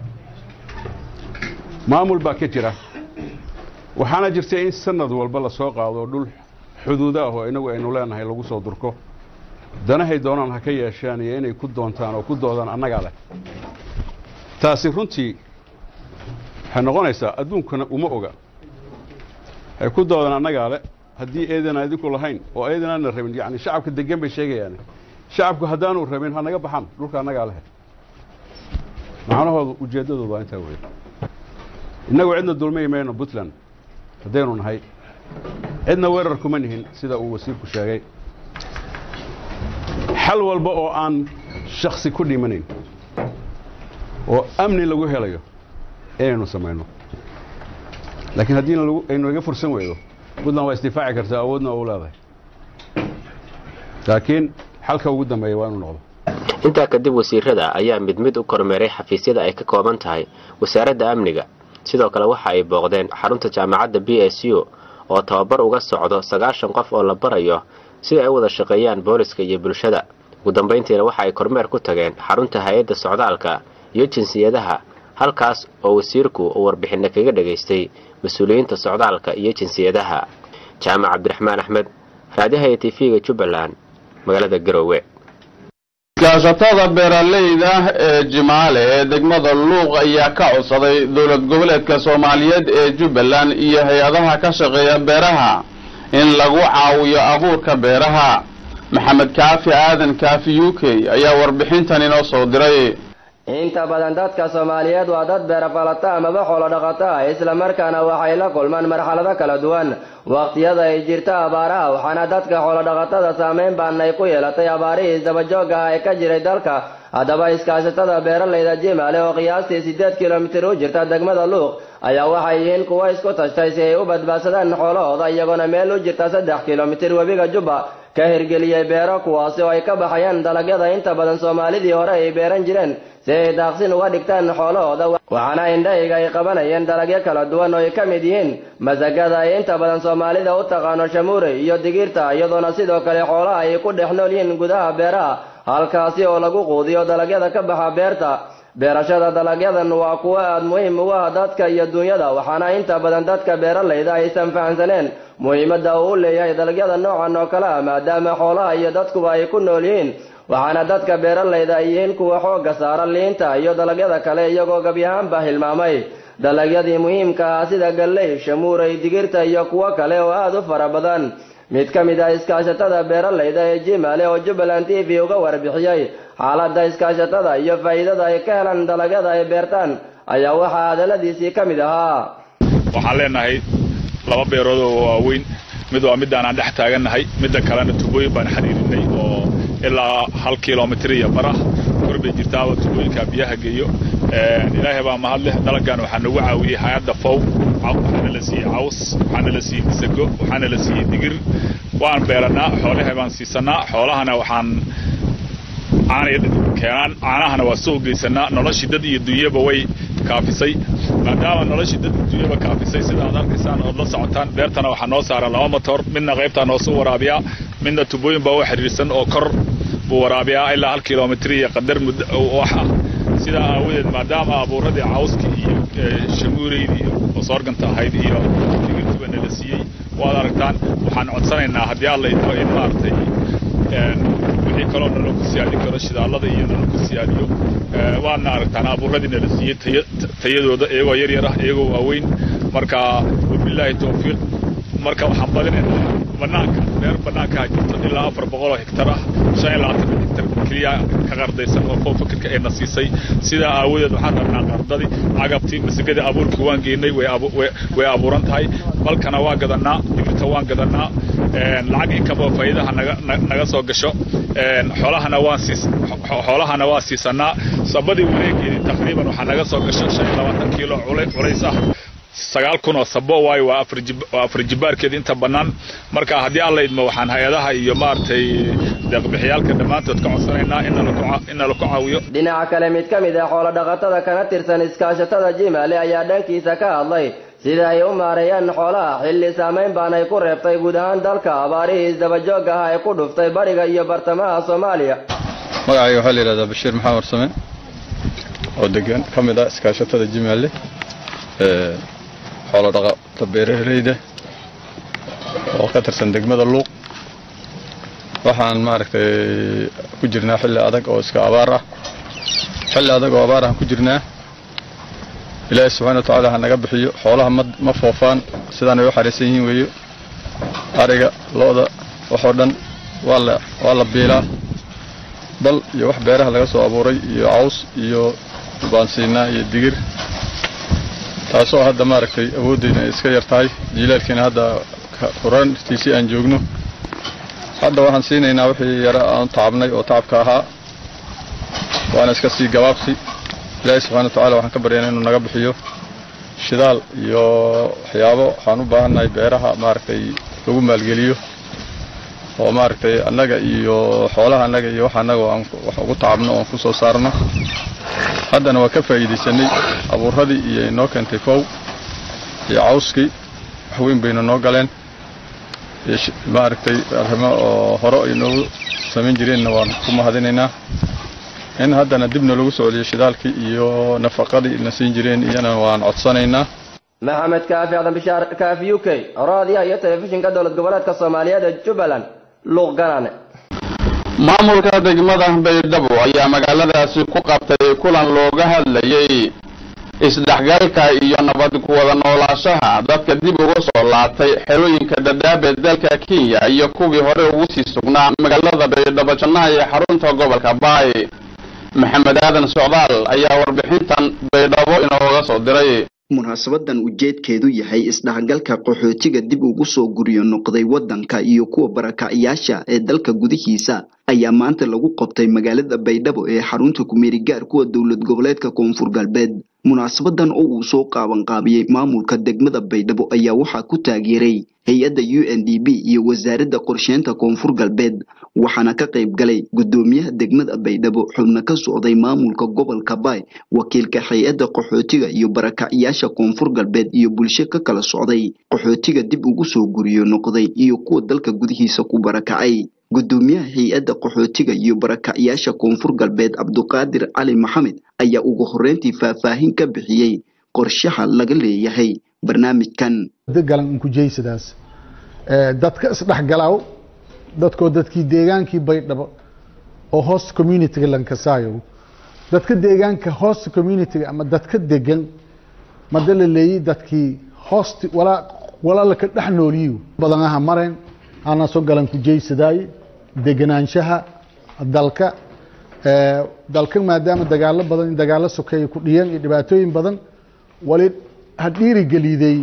maamul baa ka jira waxaana jirtay in sanad walba la soo qaado dhul xuduud ah oo inagu aynu leenahay lagu soo durko danahay doonaan ha ka yeeshaan iyo inay ku doontaan oo ku doodaan annaga leh taasi runtii waxay noqonaysaa adduunkana uma oga ay ku doodaan annaga leh haddii eedan idinku lahayn oo eedan aan rabin yani shacabka degan bay sheegayaan shacabku haddaanu rabin ha naga baxan dhulka annaga leh macnahoodu ujeedadoodu waa intaa weey inagu cidna dulmay meeyno Puntland hadaynu nahay cidna weerar kuma nihin sida uu wasiirku sheegay xal walba oo aan shakhsi ku dhimanayn oo amni lagu helayo aynu sameeyno laakiin haddii aynu iga fursan weydo Puntland waa isdifaaci kartaa awoodna u leedahay laakiin xalka ugu dambeeya waa inuu noqdo intaa kadib wasiirada ayaa mid mid u kormeeray xafiisyada ay ka kooban tahay wasaaradda amniga sidoo kale waxa ay booqdeen xarunta jaamacadda B S U oo tababar uga socdo sagaashan qof oo la barayo si ay wada shaqeeyaan booliska iyo bulshada ugu dambeyntiina waxa ay kormeer ku tageen xarunta hay'adda socdaalka iyo jinsiyadaha halkaas oo wasiirku uu warbixin kaga dhageystay mas'uuliyiinta socdaalka iyo jinsiyadaha jaamac Cabdiraxmaan Axmed raadiyaha T V-ga Jubbaland magaalada Garowe iskaashatada beeralayda ee Jimaale ee degmada Luuq ayaa ka codsaday dowlad goboleedka Soomaaliyeed ee Jubbaland iyo hay'adaha ka shaqeeya beeraha in lagu caawiyo abuurka beeraha Maxamed Kaafi Aadan Kaafi U K ayaa warbixintan inoo soo diray inta badan dadka Soomaaliyeed waa dad beerafalata ama xoolo dhaqata isla markaana waxay la kulmaan marxalado kala duwan waqtiyada ay jirta abaaraha waxaana dadka xoolo dhaqatada saameyn baan ay ku yeelatay abaarihii daba jooga ay ka jiray dalka hadaba iskaashatada beeralayda Jimaale oo qiyaastii siddeed kiiloomitir u jirta degmada Luuq ayaa waxay yihiin kuwa isku tashtay si ay u badbaadsadaan xoolahooda iyagoo meel u jirta saddex kiiloomitir webiga Jubba ka hirgeliyay beero kuwaasi oo ay ka baxayaan dalagyada inta badan Soomaalidii hore ay beeran jireen si ay daaqsin uga dhigtaan xoolahooda waxaana indhahayga ay qabanayeen dalagyo kala duwan oo ay ka mid yihiin masagada ay inta badan Soomaalida u taqaano shamuure iyo digirta iyadoona sidoo kale xoolaha ay ku dhex nool yihiin gudaha beeraha halkaasi oo lagu quudiyo dalagyada ka baxa beerta beerashada dalagyadan waa kuwa aad muhiim ugu ah dadka iyo dunyada waxaana inta badan dadka beeralayda aysan fahansaneen muhiimadda uu leeyahay dalagyada noocan oo kale ah maadaama xoolaha iyo dadkuba ay ku nool yihiin waxaana dadka beeralayda ay yihiin kuwa xooga saara liinta iyo dalagyada kale iyagoo gabi ahaanba hilmaamay dalagyadii muhiimka ah sida galley shamuure digirta iyo kuwa kale oo aad u fara badan mid ka mid ah iskaashatada beeralayda ee Jimale oo Jubaland T V uga warbixiyay xaaladda iskaashatada iyo faa'iidada ay ka helaan dalagyada ay beertaan ayaa waxa hadaladiisii ka mid ahaa waxaan leenahay laba beerood oo waaweyn mid waa midaan aan dhex taaganahay midda kalena tubooyin baan xiriirinay oo ilaa hal kiiloomitir iyo barah korbe jirtaa tubooyinka biyaha geeyo ilaahay baa mahad leh dalagan waxaa nagu caawiyay hay'adda F O W waxaana la siiyay caws waxaana la siiyay misago waxaana la siiyay digir waan beeranaa xoolaha baan siisanaa xoolahana waxaan aanay keenan aanahana waa soo geysanaa noloshii dad iyo dunyaba way kaafisay maadaama noloshii dad iyo dunyaba kaafisay sida aad arkaysaan oo la socotaan beertana waxaa noo saaran laba motor midna qaybta noo soo waraabiya midna tubooyin baa u xiriirsan oo kor buu waraabiya ilaa hal kiiloomitir iyo qadar muddo wax ah sida aawadeed maadaama abuuradii cawska iyo shamuureydii oo soorganta ahayd iyo digirtuba la siiyay waad aragtaan waxaan codsanaynaa haddii alla idmo in maartay wixii kaloo naloo ku siyaadin karo shidaalada iyo naloo ku siyaadiyo waadna aragtaan abuuradiina la siiyey tayadooda iyagoo yar yar ah iyagoo waaweyn marka wabilaahi tawfiiq marka waxaan badinaynaa banaanka beer banaanka jirto ilaa afar boqol oo hektar ah shan iyo labaatan hektar keliya ka qardaysan oo foo fikirka ay nasiisay sida aawadeed waxaan rabnaa qardadii agabtii masigada abuurkii waan geynay way abuuran tahay balkana waa gadanaa digirta waan gadanaa lacag inkaba faa'iidaha naga naga soo gasho xoolahana waan siis xoolahana waa siisanaa sabadii wareegii taqriiban waxa naga soo gasho shan iyo labaatan kiilo culays ah sagaal kun oo sabo waay waa afar jibaarkeed inta banaan marka haddii alla idmo waxaan hay'adaha iyo maartay deeq-bixiyaalka dhammaantood ka codsanaynaa in la ku caawiyo dhinaca kale mid ka mid ah xoolo dhaqatada kana tirsan iskaashatada Jimale ayaa dhankiisa ka hadlay sida ay u maareeyaan xoolaha xilli saameyn baan ay ku reebtay guud ahaan dalka abaarihii isdaba joog ah ay ku dhuftay bariga iyo bartamaha Soomaaliya magacayga waxaa la yidhahdaa Bashiir Maxamed Warsame oo degan ka mid ah iskaashatada Jimale xoolo dhaqatada beeralayda oo ka tirsan degmada Luuq waxaan maaragtay ku jirnaa xilli adag oo iska abaar ah xilli adag oo abaar ah ku jirnaa ilaahay subhanahu wa ta'ala naga bixiyo xoolaha ma foofaan sidaan ay u xariisan yihiin weeyo ariga looda waxoo dhan waa la waa la beelaa bal iyo wax beeraha laga soo abuuray iyo caws iyo baansiina iyo digir taasoo hadda maaragtay awoodeyna iska yartahay jiilaalkiina hadda horaantiisii aan joogno hadda waxaan siinaynaa wixii yara aan taabnay oo taabka ahaa waana iska sii gabaabsi ilaahay subhanahu wa ta'ala waxaan ka baryaynaa inuu naga bixiyo shidaal iyo waxyaabo waxaan u baahannahay beeraha maaragtay lagu maalgeliyo oo maaragtay annaga iyo xoolaha annaga iyo wax annaga aan wax ugu taabno oo ku soo saarno haddana waa ka faa'iideysanay abuuradii iyo inoo keentay F O W iyo cawskii wax weyn bayna noo galeen maaragtay arrimo oo hore inoo samayn jireenna waan ku mahadinaynaa in haddana dibna lagu soo celiyo shidaalkii iyo nafaqadii na siin jireen iyana waan codsanaynaa maxamed kaafi aadan bishaar kaafi U K raadiyaha iyo telefishinka dowlad goboleedka Soomaaliyeed ee Jubaland Luuq Ganaane maamulka degmada Baydhabo ayaa magaaladaasi ku qabtay kulan looga hadlayay isdhaxgalka iyo nabad ku wada noolaanshaha dadka dib uga soo laabtay xerooyinka Dadaab ee dalka Kenya iyo kuwii hore ugu sii sugnaa magaalada Baydhabo Janaayo ee xarunta gobolka Baay maxamed aadan socdaal ayaa warbixintan Baydhabo inooga soo diray munaasabadan ujeedkeedu yahay isdhaxgalka qaxootiga dib ugu soo guriyo noqday wadanka iyo kuwa barakacayaasha ee dalka gudihiisa ayaa maanta lagu qabtay magaalada Baydhabo ee xarunta ku meeri gaar kuwa dawlad goboleedka Koonfur Galbeed munaasabadan oo uu soo qaaban qaabiyay maamulka degmada Baydhabo ayaa waxaa ku taageeray hay'adda U N D P iyo wasaaradda qorsheynta koonfur galbeed waxaana ka qayb galay gudoomiyaha degmada Baydhabo xubno ka socday maamulka gobolka Bay wakiilka hay'adda qaxootiga iyo barakacayaasha koonfur galbeed iyo bulsho ka kala socday qaxootiga dib ugu soo guriyo noqday iyo kuwa dalka gudihiisa ku barakacay gudoomiyaha hay'adda qaxootiga iyo barakacayaasha koonfur galbeed Abduqaadir Cali Maxamed ayaa ugu horeyntii faahfaahin ka bixiyay qorshaha laga leeyahay barnaamijkan dagalan ku jeysadaas ee dadka isdhaxgalaaw dadkoo dadkii deegaankii Baydhabo oo host community lanka saayo dadka deegaanka host community ama dadka degan madala leeyi dadkii host wala wala la ka dhaxnooliyo badanaha mareen ana soo galan ku jeysadaay deganaanshaha dalka ee dalka maadaama dagaalo badan dagaalo sokeey ku dhiyeen iyo dhibaatooyin badan wali hadhiiri galiiday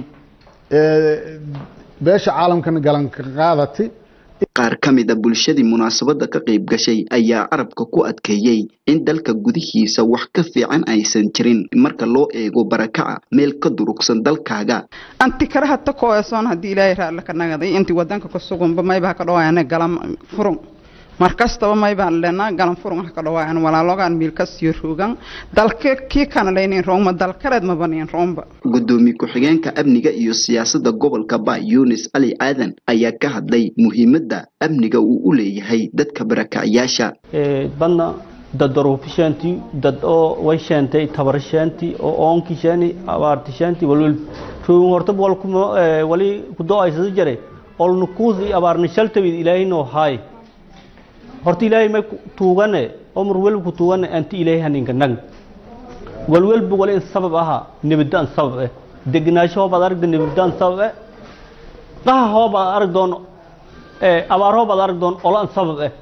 ee beesha caalamkan galan ka qaadatay qaar kamid ah bulshadii munaasabada ka qayb gashay ayaa arabka ku adkeeyay in dalka gudihiisa wax ka fiican aysan jirin marka loo eego barakaca meel ka durugsan dalkaaga anti karaha ta kooyson hadii ilaahay raali ka nagaday intii wadanka ka suganba mayba ka dhawaana galam furun markastaba mayba leena galam furun ka dhawaana walaaloogan milkas iyo roogan dalka kii kana leeyeen rooma dalkareed ma baneen roomba gudoomiye ku xigeenka amniga iyo siyaasadda gobolka Bay Yunus Ali Aadan ayaa ka hadlay muhiimadda amniga uu u leeyahay dadka barakacayaasha ee badna dad darufishanti dad oo way shantay tabarshanti oo oonki shani abaartishanti walwal ruu horta wal kuma wali ku do'aysa jiray ol nukuusi abaarni shaltawid ilaahay no hay horta ilaahay ma tuugane umr wal ku tuugane anti ilaahay haninka nag walwal bu wal in sabab aha nibadaan sabab ah degnaasho baad aragda nibadaan sabab ah qaha hooba arag doon ee abaaro baad arag doon oo aan sabab ah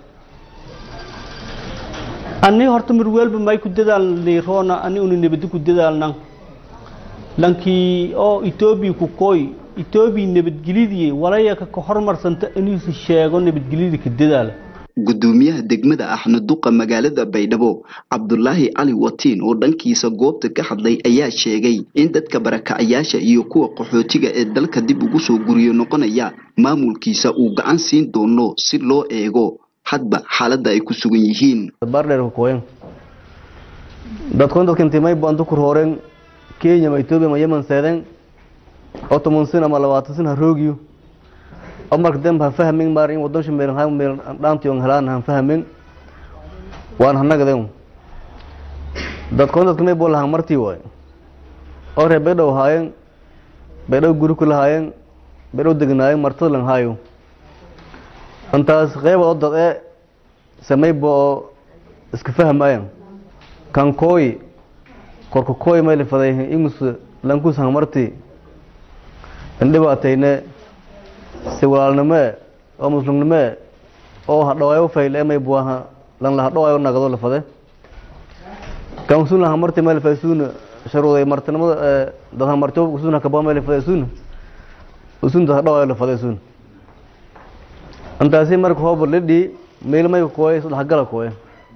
ani horta mir walba may ku dadaalnay roona ani uu nibad ku dadaalnaa lankii oo Ethiopia ku kooy Ethiopia nibad gilidii walaya ka hormarsanta inuu si sheego nibad gilidii ka dadaal gudoomiyaha degmada ahna duqa magaalada Baydhabo Abdullaahi Ali Watiin oo dhankiisa goobta ka hadlay ayaa sheegay in dadka barakacayaasha iyo kuwa qaxootiga ee dalka dib ugu soo guriyo noqonaya maamulkiisa uu gacan siin doono si loo eego hadba xaaladda ay ku sugan yihiin bardheer ku kooyan dadkoon dadkan timay bandu ku horeen Kenya ma Ethiopia ma Yemen seedan oo toban sano ama labaatan sano roogiyo أمرك دم هفهمين مارين ودوش ميرن هاي ميرن دامتي ونهلان هفهمين وأنا هنقدم دات كون دات كمي بول هامرتي واي أور بدو هاين بدو غرو كل هاين بدو دغناي مرتل لن هايو أنت غيب أود إيه سمي بو اسكفهم أيام كان كوي كوركو كوي ما اللي فديه إيمس لانكوس هامرتي عندي وقتين سوالنما أو مسلمنما أو هدوايو فايل أما يبوها لان لا هدوايو نقدو لفده كم سنة همرت مال فيسون شروط مرتنا ما ده همرتو سنة كبار مال فيسون وسون ده هدوايو لفده سون أنت أسي مرك هو بلدي ميل ما يكوي سود حقلا كوي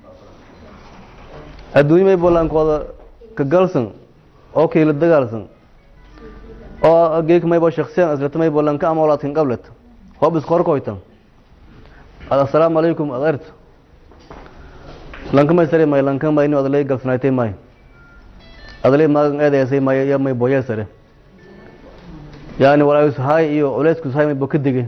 الدنيا ما يبولان كودا كجالسن أو كيل الدجالسن أو أجيك ما يبغى شخصيا أزلت ما يبغى لانك أمولات قبلت هو بس خور كويتم السلام عليكم أغيرت لانك ما يسري ما لانك ما ينو أدلي قبل سنتين ما أدلي ما هذا يسوي ما يا ما يبغى يسري يعني ولا يس هاي يو ولا يسكت هاي ما يبغى كدقة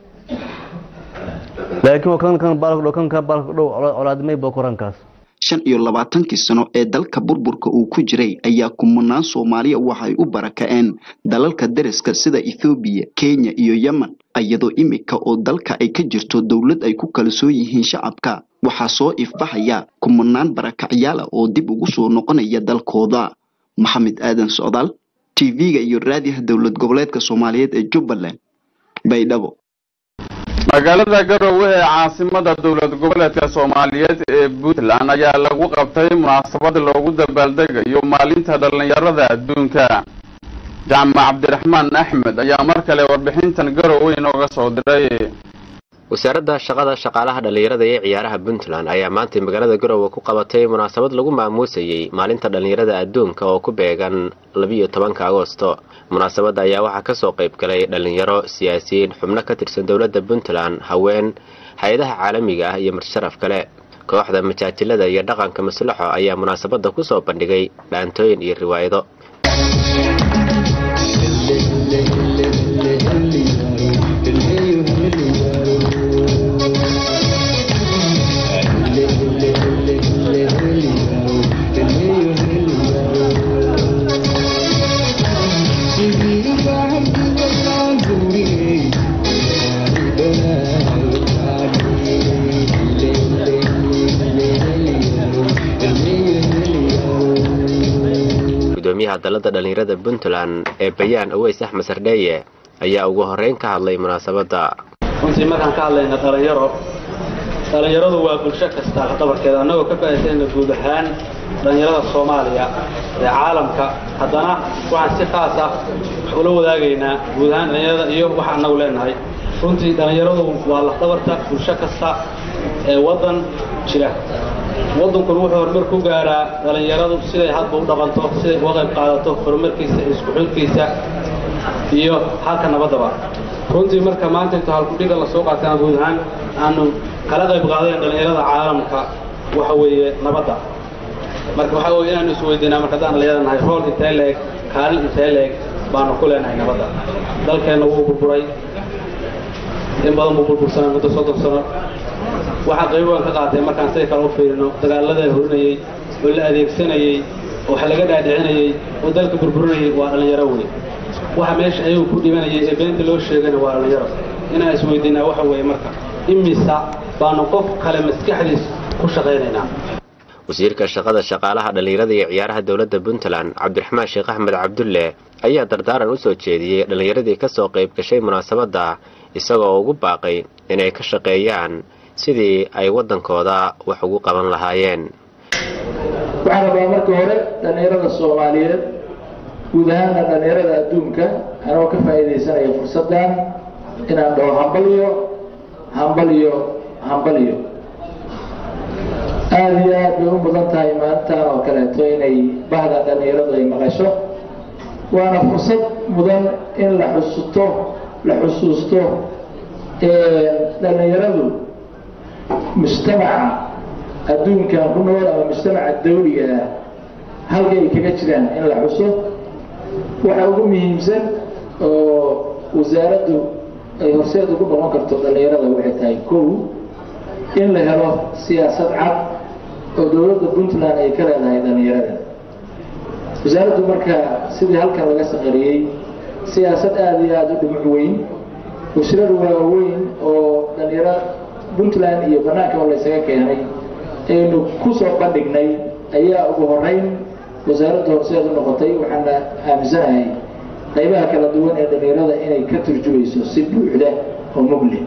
لكن وكان كان بالك لو كان كان بالك لو أولاد ما يبغى كوران كاس shan iyo labaatankii sano ee dalka burburka uu ku jiray ayaa kumanaan Soomaaliya waxay u barakaceen dalalka deriska sida Ethiopia, Kenya iyo Yemen iyadoo imika oo dalka ay ka jirto dawlad ay ku kala soo yihiin shacabka waxa soo ifbaxaya kumanaan barakacayaal oo dib ugu soo noqonaya dalkooda Maxamed Aadan Socdaal T V-ga iyo raadiyaha dawlad goboleedka Soomaaliyeed ee Jubbaland Baydhabo magaalada Garowe ee caasimada dawlad goboleedka Soomaaliyeed ee Puntland ayaa lagu qabtay munaasabad loogu dabaaldegayo maalinta dhalinyarada adduunka Jaamac Cabdiraxmaan Axmed ayaa mar kale warbixintan Garowe inooga soo diray wasaaradda shaqada shaqaalaha dhalinyarada ee ciyaaraha Puntland ayaa maanta magaalada Garowe ku qabatay munaasabad lagu maamuusayay maalinta dhalinyarada adduunka oo ku beegan labiyo tobanka Agoosto. munaasabadda ayaa waxaa ka soo qayb galay dhalinyaro, siyaasiyiin, xubno ka tirsan dawladda Puntland, haween, hay'adaha caalamiga ah iyo marsharaf kale. kooxda majaajilada iyo dhaqanka maslaxo ayaa munaasabadda ku soo bandhigay dhaantooyin iyo riwaayado. gudoomiyaha dalada dhalinyarada Puntland ee bayaan Aweys Axmed Sardheeye ayaa ugu horeyn ka hadlay munaasabadda. runtii markaan ka hadlayna dhalinyaro dhalinyaradu waa bulsho kasta qabarkeeda annagoo ka faa'iideynaa guud ahaan dhalinyarada Soomaaliya ee caalamka haddana waxaan si khaas ah ula wadaagaynaa guud ahaan dhalinyarada iyo waxa annagu leenahay. runtii dhalinyaradu waa la qabarta bulsho kasta ee wadan jira. waddanku wuxuu horumar ku gaaraa dhalinyaradu siday hadba u dhaqanto, siday uga qayb qaadato horumarkiisa, isku xilkiisa iyo halka nabadaba. runtii marka maanta inta halku dhiga la soo qaataan guud ahaan aanu kala qayb qaadayn dhalinyarada caalamka waxa weeye nabadda. marka waxa weeye inaanu isweydiinaa marka daan leeyahay rool intee leeg, kaalin intee leeg baanu ku leenahay nabadda. dalkeena wuu burburay in badan buu burbursanaa muddo soddon sano. waxaa qayb weyn ka qaatay markaan say kala u fiirino dagaalada horinayay oo la adeegsanayay oo wax laga dhaadhicinayay oo dalka burburinayay waa dhalinyaro weyn. waxa meesha ayuu ku dhibanayay ee beenta loo sheegana waa dhalinyaro. inaan isweydiinaa waxa weeye marka imisa baanu qof kale maskaxdiis ku shaqaynaynaa. wasiirka shaqada shaqaalaha dhalinyarada iyo ciyaaraha dawladda Puntland Cabdiraxmaan Sheekh Axmed Cabdulle ayaa dardaaran u soo jeediyay dhalinyaradii ka soo qayb gashay munaasabadda isagoo ugu baaqay inay ka shaqeeyaan sidii ay wadankooda wax ugu qaban lahaayeen. waxaan rabaa marka hore dhalinyarada Soomaaliyeed guud ahaan dhalinyarada adduunka anoo ka faa'iideysanaya fursaddan inaan dhaho hambaliyo hambaliyo hambaliyo. aad iyo aad bay u mudan tahay maantaan oo kaleeto inay bahda dhalinyaradu ay maqasho. waana fursad mudan in la xusuusto la xusuusto dhalinyaradu mujtamaca adduunkan ku nool ama mujtamaca dawliga ah halka ay kaga jiraan in la xuso. waxa ugu muhiimsan oo wasaaraddu ay horseed ugu noqon karto dhalinyarada waxay tahay kow in la helo siyaasad cad oo dowladda Puntland ay ka leedahay dhalinyarada. wasaaraddu marka sidii halkan laga saqariyay siyaasad aad iyo aad u dhumuc weyn wasaaraddu waa weyn oo dhalinyarada Puntland iyo banaanka oo la isaga keenay aynu ku soo bandhignay ayaa ugu horeyn wasaaraddu horseed u noqotay. waxaana aaminsanahay qaybaha kala duwan ee dhalinyarada inay ka turjumayso si buuxda oo mugli.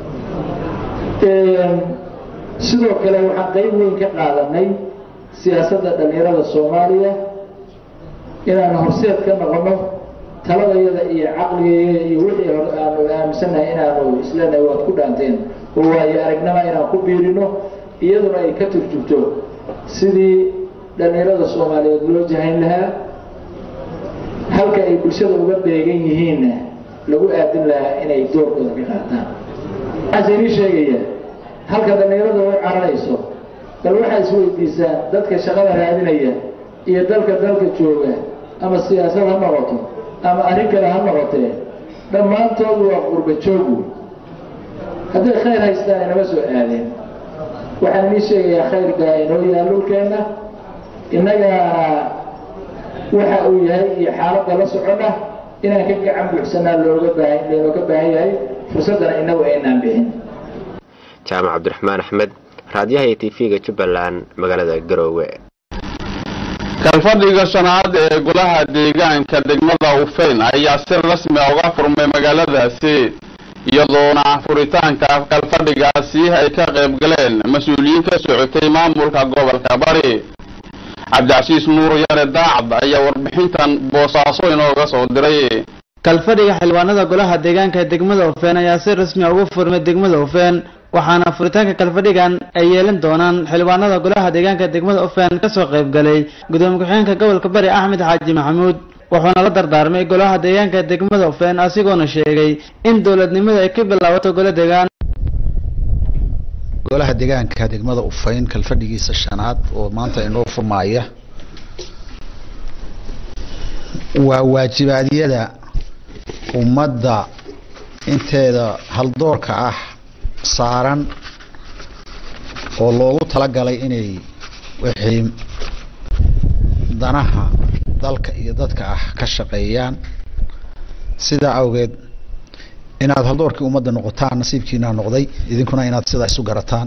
sidoo kale waxaan qayb weyn ka qaadanay siyaasadda dhalinyarada Soomaaliya inaan horseed ka noqono taladayada iyo caqligayada iyo wixii aanu aaminsanahay inaanu isleenahay waad ku dhaanteen oo waayo aragnimo inaan ku biirino iyaduna ay ka turjubto sidii dhalinyarada Soomaaliyeed loo jahayn lahaa halka ay bulshada uga beegan yihiinna lagu aadin lahaa inay doorkooda ka qaataan. waxaan idin sheegayaa halka dhalinyarada ay cararayso bal waxaa isweydiisaa dadka shaqada raadinaya iyo dalka dalka jooga ama siyaasad ha noqoto ama arrin kale ha noqotee dhammaantood waa qurba joogu. hadday khayr haystaan inama soo aadeen. waxaan idin sheegayaa khayrka inoo yaal dhulkeenna innagaana waxa uu yahay iyo xaaladda la socona inaan ka gacan buuxsanaa looga baahan looga baahan yahay fursaddana inagu aynaan bixin. jaamac Cabdiraxmaan Axmed raadiyaha T V-ga Jubbaland magaalada Garowe. kalfadhiga shanaad ee golaha deegaanka degmada Ufeyn ayaa si rasmi ah uga furmay magaaladaasi iyadoona furitaanka kalfadhigaasi ay ka qayb galeen mas'uuliyiin ka socotay maamulka gobolka Bari. Cabdi Casiis Nuur Yare Daacad ayaa warbixintan Boosaaso inooga soo diray. kalfadhiga xildhibaanada golaha deegaanka degmada Ufeen ayaa si rasmi ah ugu furmay degmada Ufeen waxaana furitaanka kalfadhigan ay yeelan doonaan xildhibaanada golaha deegaanka degmada Ufeen ka soo qayb galay gudoomiye ku-xigeenka gobolka Bari Axmed Xaaji Maxamuud wuxuuna la dardaarmay golaha deegaanka degmada Ufeen asigoona sheegay in dowladnimada ay ka bilaabato golaha deegaan golaha deegaanka degmada Ufeen kalfadhigiisa shanaad oo maanta inoo furmaaya waa waajibaadyada ummadda inteeda haldoorka ah saaran oo loogu talagalay inay wixii danaha dalka iyo dadka ah ka shaqeeyaan sida awgeed inaad haldoorkii ummadda noqotaan nasiibkiina noqday idinkuna inaad sida isu garataan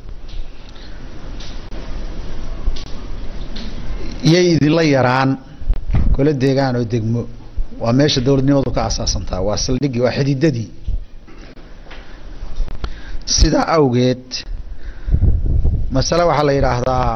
yay idinla yaraan gole deegaan oo degmo waa meesha dowladnimadu ka asaasantaa waa saldhigii waa xididadii sida awgeed masala waxaa la yiraahdaa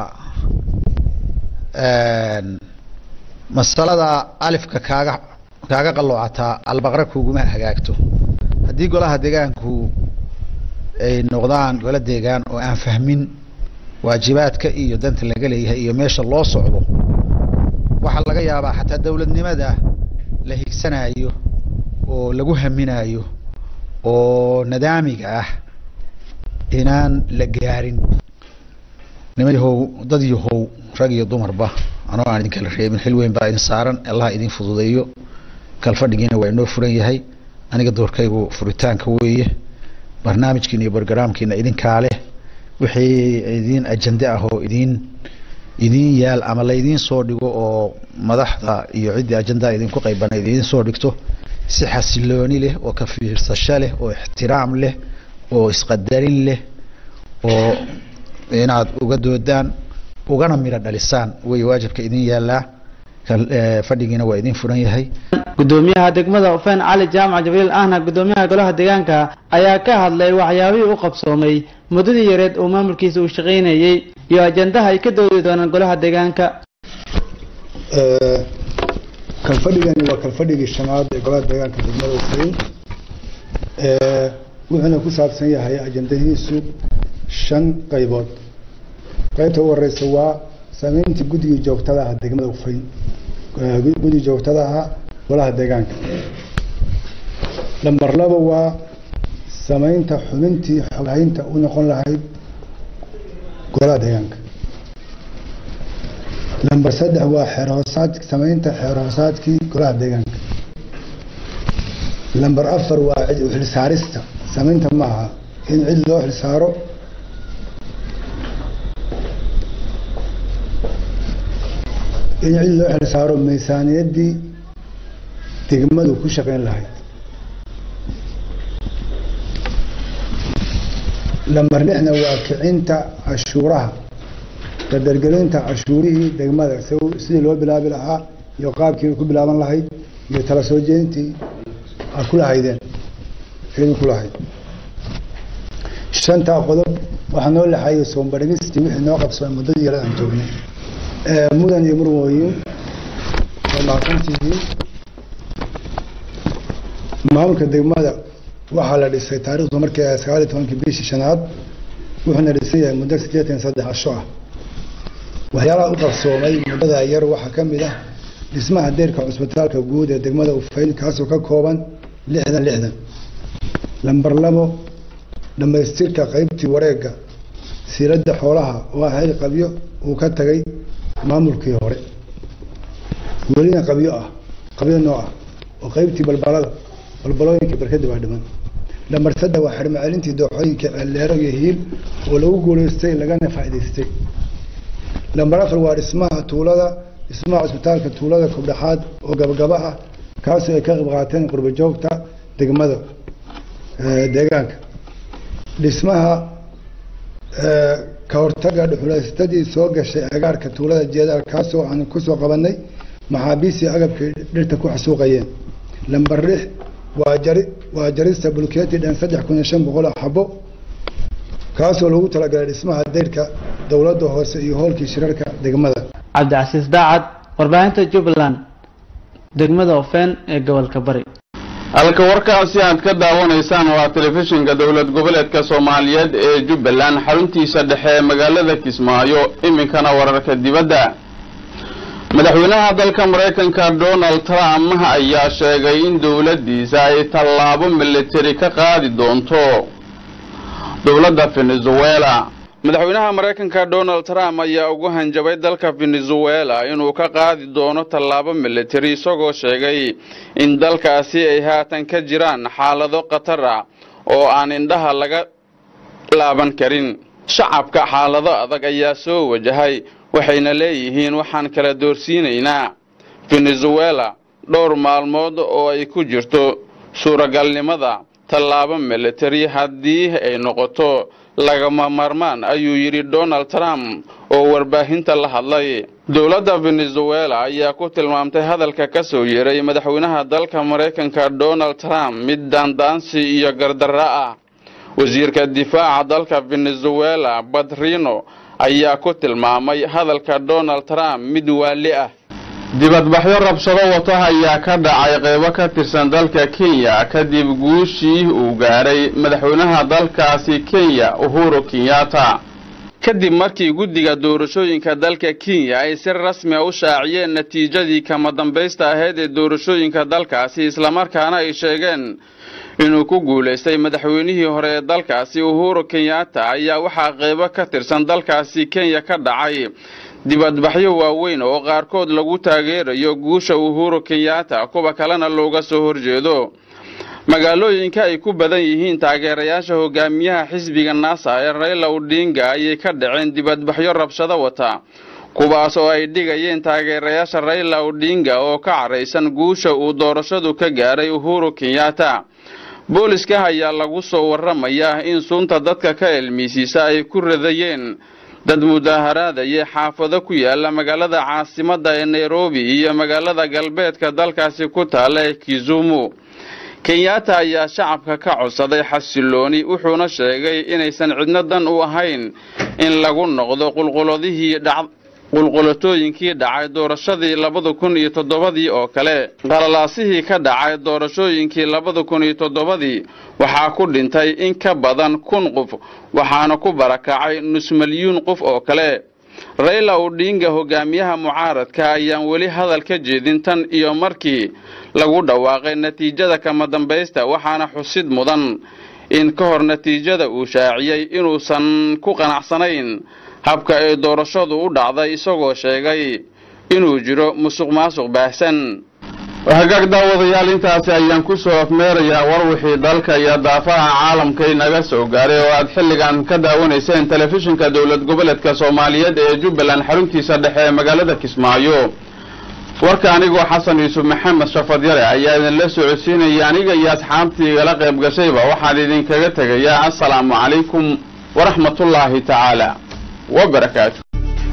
een masalada alifka kaaga kaaga qaloocataa albaqra kuuguma hagaagto haddii golaha deegaanku ay noqdaan gole deegaan oo aan fahmin waajibaadka iyo danta laga leeyahay iyo meesha loo socdo waxa laga yaabaa xataa dowladnimada la higsanayo oo lagu haminayo oo nadaamiga ah inaan la gaarin nimayahow dad yahow rag iyo dumarba anoo aan idin kala reebin xil weyn baa idin saaran allah idin fududeeyo kalfadhigiina waa inoo furan yahay aniga doorkaygu furitaanka weeye barnaamijkiina iyo barnaamijkiina idinkaa leh wixii idin ajende ah oo idin idin yaal ama la idin soo dhigo oo madaxda iyo cidii ajenda idinku qaybana idin soo dhigto si xasilooni leh oo ka fiirsasho leh oo ixtiraam leh oo isqadarin leh oo inaad uga doodaan ugana mira dhalisaan way waajibka idin yaalaa fadhigiina waa idin furan yahay gudoomiyaha degmada Ufeen Cali Jaamac Jibriil ahna gudoomiyaha golaha deegaanka ayaa ka hadlay waxyaabihii u qabsoomay muddadii yareed oo maamulkiisa uu shaqeynayay iyo ajendaha ay ka doodi doonaan golaha deegaanka ee kalfadhigani waa kalfadhigii shanaad ee golaha deegaanka degmada Ufeen ee wuxuuna ku saabsan yahay ajendadiisu shan qaybood qaybta ugu horeysa waa sameynta guddiga joogtada ah degmada Ufeen guddiga joogtada ah golaha deegaanka lambar laba waa sameynta xubintii xoghaynta u noqon lahayd golaha deegaanka lambar saddex waa xeer hoosaad sameynta xeer hoosaadkii golaha deegaanka lambar afar waa cid u xilsaarista sameynta maaha in cid loo xilsaaro in cid loo xilsaaro miisaaniyaddii degmadu ku shaqeyn lahayd lambar lixna waa kicinta cashuuraha dardargelinta cashuurihii degmada sidii loo bilaabi lahaa iyo qaabkii ku bilaaban lahayd iyo tala soo jeedintii ay ku lahaydeen ciidan ku lahayd shanta qodob waxaa noo laxayay soombaristii wixii noo qabsoomay muddadii yar aan joognay mudan iyo murmooyin waa mahadsantihiin maamulka degmada waxaa la dhisay taariikhdu markii ay sagaal iyo tobankii bishii shanaad wuxuuna dhisan yahay muddo siddeetan iyo saddex casho ah waxyaalaha u qabsoomay muddada yar waxaa ka mid ah dhismaha deyrka cusbitaalka guud ee degmada Ufeen kaasoo ka kooban lixdan lixdan lambar labo dhamaystirka qaybtii wareegga siiradda xoolaha oo ah xil qabyo uu ka tagay maamulkii hore welina qabyo ah qabyo nooc ah oo qaybtii balbalada balbalooyinka barkada baa dhiman lambar saddex waa xirma celintii dooxooyinka ceelleero iyo hiil oo lagu guulaystay lagana faa'iidaystay lambar afar waa dhismaha tuulada dhismaha cusbitaalka tuulada kobdhaxaad oo gabagaba ah kaasoo ay ka qayb qaateen qurbo joogta degmada deegaanka dhismaha ka hortaga dhuxulaystadii soo gashay agaarka tuulada jeedaal kaasoo aan ku soo qabanay maxaabiistii agabkii dhirta ku xasuuqayeen lambar lix waa jari waa jarista bulkeeti dhan saddex kun iyo shan boqol xabo kaasoo lagu talagalay dhismaha deyrka dowladda hoose iyo hoolkii shirarka degmada cabdicasiis daacad warbaahinta Jubbaland degmada Ufeen ee gobolka Bari halka warkaasi aad ka daawanaysaan waa telefishinka dowlad goboleedka Soomaaliyeed ee Jubbaland xaruntiisa dhexe ee magaalada Kismaayo iminkana wararka dibadda madaxweynaha dalka Mareykanka Donald Trump ayaa sheegay in dawladdiisa ay tallaabo military ka qaadi doonto dawladda Venezuela madaxweynaha Mareykanka Donald Trump ayaa ugu hanjabay dalka Venezuela inuu ka qaadi doono tallaabo military isagoo sheegay in dalkaasi ay haatan ka jiraan xaalado khatar ah oo aan indhaha laga laaban karin shacabka xaalado adag ayaa soo wajahay waxayna leeyihiin waxaan kala doorsiinaynaa Venezuela dhowr maalmood oo ay ku jirto suuragalnimada tallaabo military haddii ay noqoto lagama marmaan ayuu yiri Donald Trump oo warbaahinta la hadlay dawladda Venezuela ayaa ku tilmaamtay hadalka ka soo yeeray madaxweynaha dalka Mareykanka Donald Trump mid dandaansi iyo gardarro ah wasiirka difaaca dalka Venezuela Badrino ayaa ku tilmaamay hadalka Donald Trump mid waali ah dibadbaxyo rabshado wata ayaa ka dhacay qaybo ka tirsan dalka Kenya kadib guushii uu gaaray madaxweynaha dalkaasi Kenya Uhuru Kenyatta kadib markii guddiga doorashooyinka dalka Kenya ay si rasmi ah u shaaciyeen natiijadii kama dambaysta ahayd ee doorashooyinka dalkaasi isla markaana ay sheegeen inuu ku guuleystay madaxweynihii hore ee dalkaasi Uhuru Kenyatta ayaa waxa qaybo ka tirsan dalkaasi Kenya ka dhacay dibadbaxyo waaweyn oo qaarkood lagu taageerayo guusha Uhuru Kenyatta kuwa kalena looga soo horjeedo magaalooyinka ay ku badan yihiin taageerayaasha hogaamiyaha xisbiga NASA ee Raila Odinga ayay ka dhaceen dibadbaxyo rabshado wata kuwaas oo ay dhigayeen taageerayaasha Raila Odinga oo ka careysan guusha uu doorashadu ka gaaray Uhuru Kenyatta booliska ayaa lagu soo waramayaa in sunta dadka ka ilmiisiisa ay ku radayeen dad mudaaharaada iyo xaafado ku yaala magaalada caasimadda ee Nairobi iyo magaalada galbeedka dalkaasi ku taala ee Kisumu Kenyatta ayaa shacabka ka codsaday xasilooni wuxuuna sheegay inaysan cidna dan u ahayn in lagu noqdo qulquladihii dhac qulqulatooyinkii dhacay doorashadii labada kun iyo toddobadii oo kale qalalaasihii ka dhacay doorashooyinkii labada kun iyo toddobadii waxaa ku dhintay in ka badan kun qof waxaana ku barakacay nus milyuun qof oo kale Raila Odinga hogaamiyaha mucaaradka ayaan weli hadal ka jeedin tan iyo markii lagu dhawaaqay natiijada kama dambaysta waxaana xusid mudan in ka hor natiijada uu shaaciyay inuusan ku qanacsanayn habka ay doorashadu u dhacday isagoo sheegay inuu jiro musuqmaasuq baahsan hagaag daawadayaal intaasi ayaan ku soo afmeerayaa war wixii dalka iyo daafaha caalamka inaga soo gaaray oo aad xilligan ka daawanayseen telefishinka dowlad goboleedka Soomaaliyeed ee Jubbaland xaruntiisa dhexe ee magaalada Kismaayo warka anigoo Xasan Yuusuf Maxamed Shafad Yare ayaa idin la socodsiinaya aniga iyo asxaabtii igala qayb gashayba waxaan idin kaga tagayaa assalaamu calaykum waraxmatullaahi tacaala وبركاته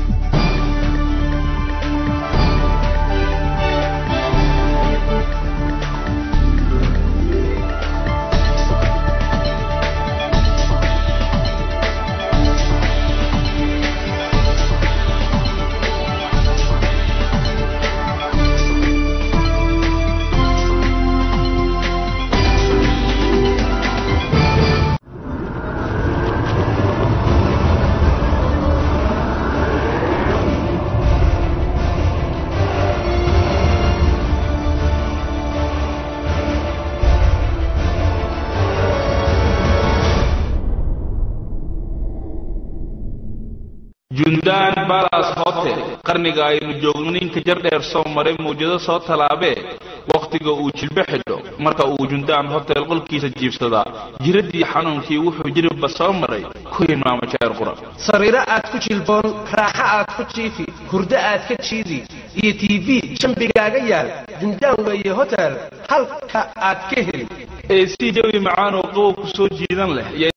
jundaan balas hotel qarniga aynu joogno ninka jar dheer soo maray muujado soo talaabe waqtiga uu jilbe xidho marka uu jundaan hotel qolkiisa jiibsada jiradii xanuunkii wuxuu jirba soo maray ku imaama jeer qura sariiro aad ku jilboon raaxa aad ku jiifi hurdo aad ka jiidi iyo tv jambigaaga yaal jundaan weeye hotel halka aad ka heli ee si jawi macaan oo qabow ku soo jiidan leh